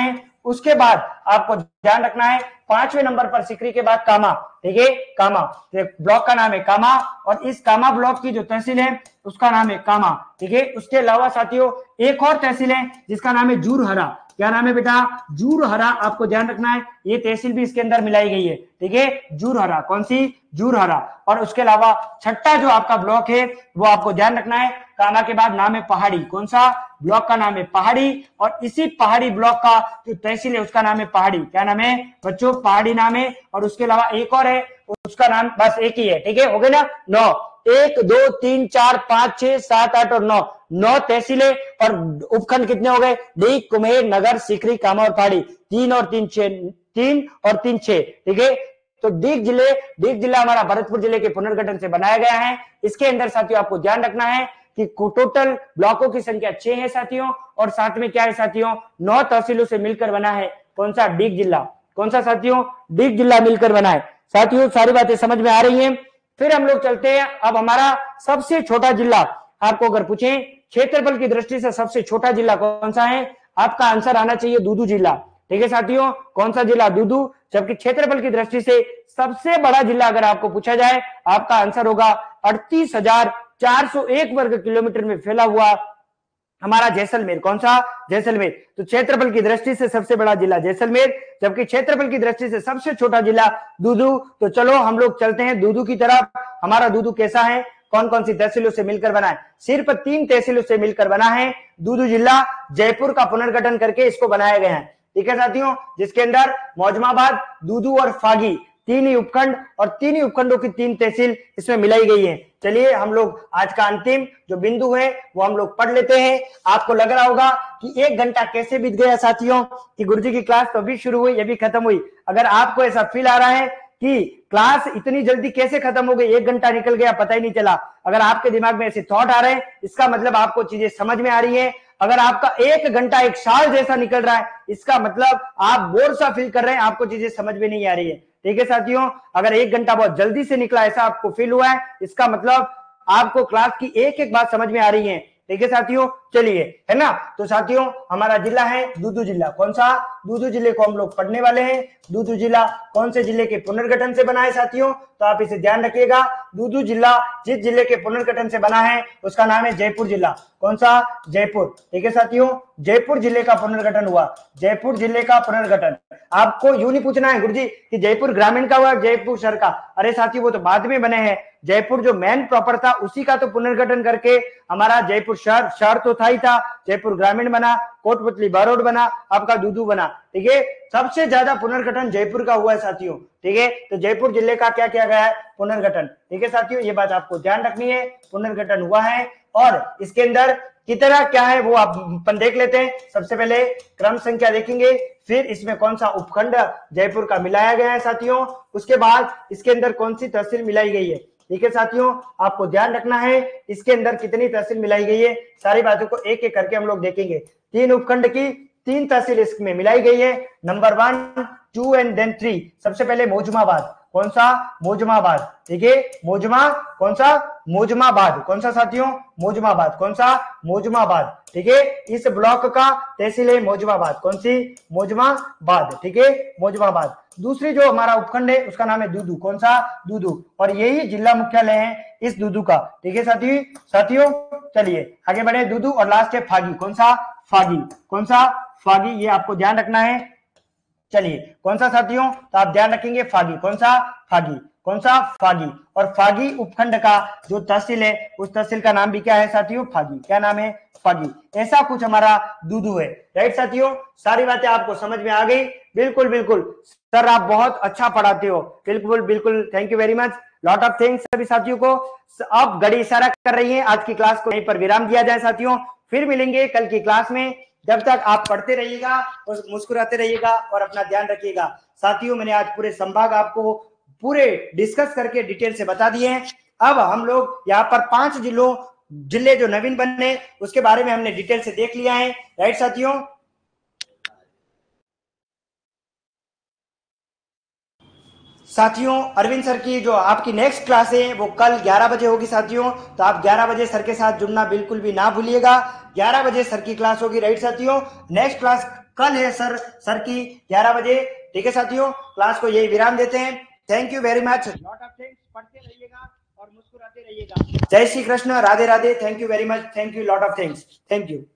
उसके बाद आपको ध्यान रखना है पांचवें नंबर पर सिकरी के बाद कामा, ठीक है, कामा, ब्लॉक का नाम है कामा, और इस कामा ब्लॉक की जो तहसील है उसका नाम है कामा, ठीक है। उसके अलावा साथियों एक और तहसील है जिसका नाम है जूरहरा। क्या नाम है बेटा? जूरहरा। आपको ध्यान रखना है ये तहसील भी इसके अंदर मिलाई गई है, ठीक है, जूरहरा। कौन सी? जूरहरा। और उसके अलावा छठा जो आपका ब्लॉक है वो आपको ध्यान रखना है, कामा के बाद नाम है पहाड़ी। कौन सा? ब्लॉक का नाम है पहाड़ी, और इसी पहाड़ी ब्लॉक का जो तहसील है उसका नाम है पहाड़ी। क्या नाम है बच्चों? पहाड़ी नाम है। और उसके अलावा एक और है, उसका नाम बस एक ही है, ठीक है, हो गए ना? नौ, एक दो तीन चार पांच छह सात आठ और नौ, नौ तहसीलें। और उपखंड कितने हो गए? डीग, कुम्हेर, नगर, सीकरी, कामा और पहाड़ी। तीन और तीन छह, तीन और तीन छह, ठीक है। तो डीग जिले, डीग जिला हमारा भरतपुर जिले के पुनर्गठन से बनाया गया है। इसके अंदर साथियों आपको ध्यान रखना है कि टोटल ब्लॉकों की संख्या छह है साथियों, और साथ में क्या है साथियों? नौ तहसीलों से मिलकर बना है। कौन सा? डीग जिला। कौन सा साथियों? डीग जिला मिलकर बना है। साथियों सारी बातें समझ में आ रही हैं? फिर हम लोग चलते हैं, अब हमारा सबसे छोटा जिला, आपको अगर पूछें क्षेत्रफल की दृष्टि से सबसे छोटा जिला कौन सा है, आपका आंसर आना चाहिए दूदू जिला, ठीक है साथियों। कौन सा जिला? दूदू। जबकि क्षेत्रफल की दृष्टि से सबसे बड़ा जिला अगर आपको पूछा जाए, आपका आंसर होगा अड़तीस हजार चार सौ एक वर्ग किलोमीटर में फैला हुआ हमारा जैसलमेर। कौन सा? जैसलमेर। तो क्षेत्रफल की दृष्टि से सबसे बड़ा जिला जैसलमेर, जबकि क्षेत्रफल की दृष्टि से सबसे छोटा जिला दूदू। तो चलो हम लोग चलते हैं दूदू की तरफ। हमारा दूदू कैसा है? कौन कौन सी तहसीलों से मिलकर बना है? सिर्फ तीन तहसीलों से मिलकर बना है दूदू जिला। जयपुर का पुनर्गठन करके इसको बनाया गया है, ठीक है साथियों, जिसके अंदर मौजमाबाद, दूदू और फागी तीन ही उपखंड, और तीन ही उपखंडों की तीन तहसील इसमें मिलाई गई है। चलिए हम लोग आज का अंतिम जो बिंदु है वो हम लोग पढ़ लेते हैं। आपको लग रहा होगा कि एक घंटा कैसे बीत गया साथियों, कि गुरुजी की क्लास तो अभी शुरू हुई, अभी खत्म हुई। अगर आपको ऐसा फील आ रहा है कि क्लास इतनी जल्दी कैसे खत्म हो गई, एक घंटा निकल गया पता ही नहीं चला, अगर आपके दिमाग में ऐसे थॉट आ रहे हैं, इसका मतलब आपको चीजें समझ में आ रही है। अगर आपका एक घंटा एक साल जैसा निकल रहा है, इसका मतलब आप बोर सा फील कर रहे हैं, आपको चीजें समझ में नहीं आ रही है, ठीक है साथियों। अगर एक घंटा बहुत जल्दी से निकला ऐसा आपको फील हुआ है, इसका मतलब आपको क्लास की एक एक बात समझ में आ रही है, ठीक है साथियों। चलिए, है ना? तो साथियों हमारा जिला है दूदू जिला। कौन सा? दूदू जिले को हम लोग पढ़ने वाले हैं। दूदू जिला कौन से जिले के पुनर्गठन से बना है साथियों? तो आप इसे ध्यान रखिएगा। दूदू जिला जिस जिले के पुनर्गठन से बना है उसका नाम है जयपुर जिला। कौन सा? जयपुर, ठीक है साथियों। जयपुर जिले का पुनर्गठन हुआ, जयपुर जिले का पुनर्गठन। आपको यूं नहीं पूछना है गुरुजी कि जयपुर ग्रामीण का हुआ जयपुर शहर का, अरे साथियों वो तो बाद में बने हैं। जयपुर जो मेन प्रॉपर था उसी का तो पुनर्गठन करके हमारा जयपुर शहर, शहर तो था ही था, जयपुर ग्रामीण बना, कोटपुतली बारोड बना, आपका दूदू बना, ठीक है। सबसे ज्यादा पुनर्गठन जयपुर का हुआ है साथियों, ठीक है। तो जयपुर जिले का क्या किया गया है? पुनर्गठन, ठीक है साथियों, ये बात आपको ध्यान रखनी है। पुनर्गठन हुआ है, और इसके अंदर कितना क्या है वो आप अपन देख लेते हैं। सबसे पहले क्रम संख्या देखेंगे, फिर इसमें कौन सा उपखंड जयपुर का मिलाया गया है साथियों, उसके बाद इसके अंदर कौन सी तहसील मिलाई गई है, ठीक है साथियों। आपको ध्यान रखना है इसके अंदर कितनी तहसील मिलाई गई है, सारी बातों को एक एक करके हम लोग देखेंगे। तीन उपखंड की तीन तहसील इसमें मिलाई गई है, number one, two and then three. सबसे पहले मौजमाबाद। कौन सा? मौजमाबाद, ठीक है। मौजमा कौन सा? मौजमाबाद। कौन सा साथियों? मौजमाबाद। कौन सा? मौजमाबाद, ठीक है। इस ब्लॉक का तहसील है मौजमाबाद। कौन सी? मौजमाबाद, ठीक है, मौजमाबाद। दूसरी जो हमारा उपखंड है उसका नाम है दूदू। कौन सा? दूदू। और यही जिला मुख्यालय है इस दूदू का, ठीक है साथी साथियों। चलिए आगे बढ़े, दूदू और लास्ट है फागी। कौन सा? फागी। कौन सा? फागी, ये आपको ध्यान रखना है। चलिए कौन सा साथियों? तो आप ध्यान रखेंगे फागी। कौन सा? फागी। कौन सा? फागी। और फागी उपखंड का जो तहसील है उस तहसील का नाम भी क्या है साथियों? फागी। क्या नाम है? फागी। ऐसा कुछ हमारा दूदू है, राइट साथियों। सारी बातें आपको समझ में आ गई? बिल्कुल बिल्कुल सर, आप बहुत अच्छा पढ़ाते हो, बिल्कुल बिल्कुल, thank you very much, lot of thanks सभी साथियों को। अब घड़ी इशारा कर रही है, आज की क्लास को यहीं पर विराम दिया जाए साथियों। फिर मिलेंगे कल की क्लास में, जब तक आप पढ़ते रहिएगा और मुस्कुराते रहिएगा और अपना ध्यान रखिएगा साथियों। मैंने आज पूरे संभाग आपको पूरे डिस्कस करके डिटेल से बता दिए हैं। अब हम लोग यहाँ पर पांच जिलों जिले जो नवीन बने उसके बारे में हमने डिटेल से देख लिया है, राइट साथियों। साथियों अरविंद सर की जो आपकी नेक्स्ट क्लास है वो कल ग्यारह बजे होगी साथियों, तो आप ग्यारह बजे सर के साथ जुड़ना बिल्कुल भी ना भूलिएगा। ग्यारह बजे सर की क्लास होगी, राइट साथियों। नेक्स्ट क्लास कल है सर सर की ग्यारह बजे, ठीक है साथियों। क्लास को यही विराम देते हैं। Thank you very much, lot of thanks, पढ़ते रहिएगा और मुस्कुराते रहिएगा। जय Shri Krishna, Radhe Radhe, thank you very much, thank you, lot of thanks, thank you.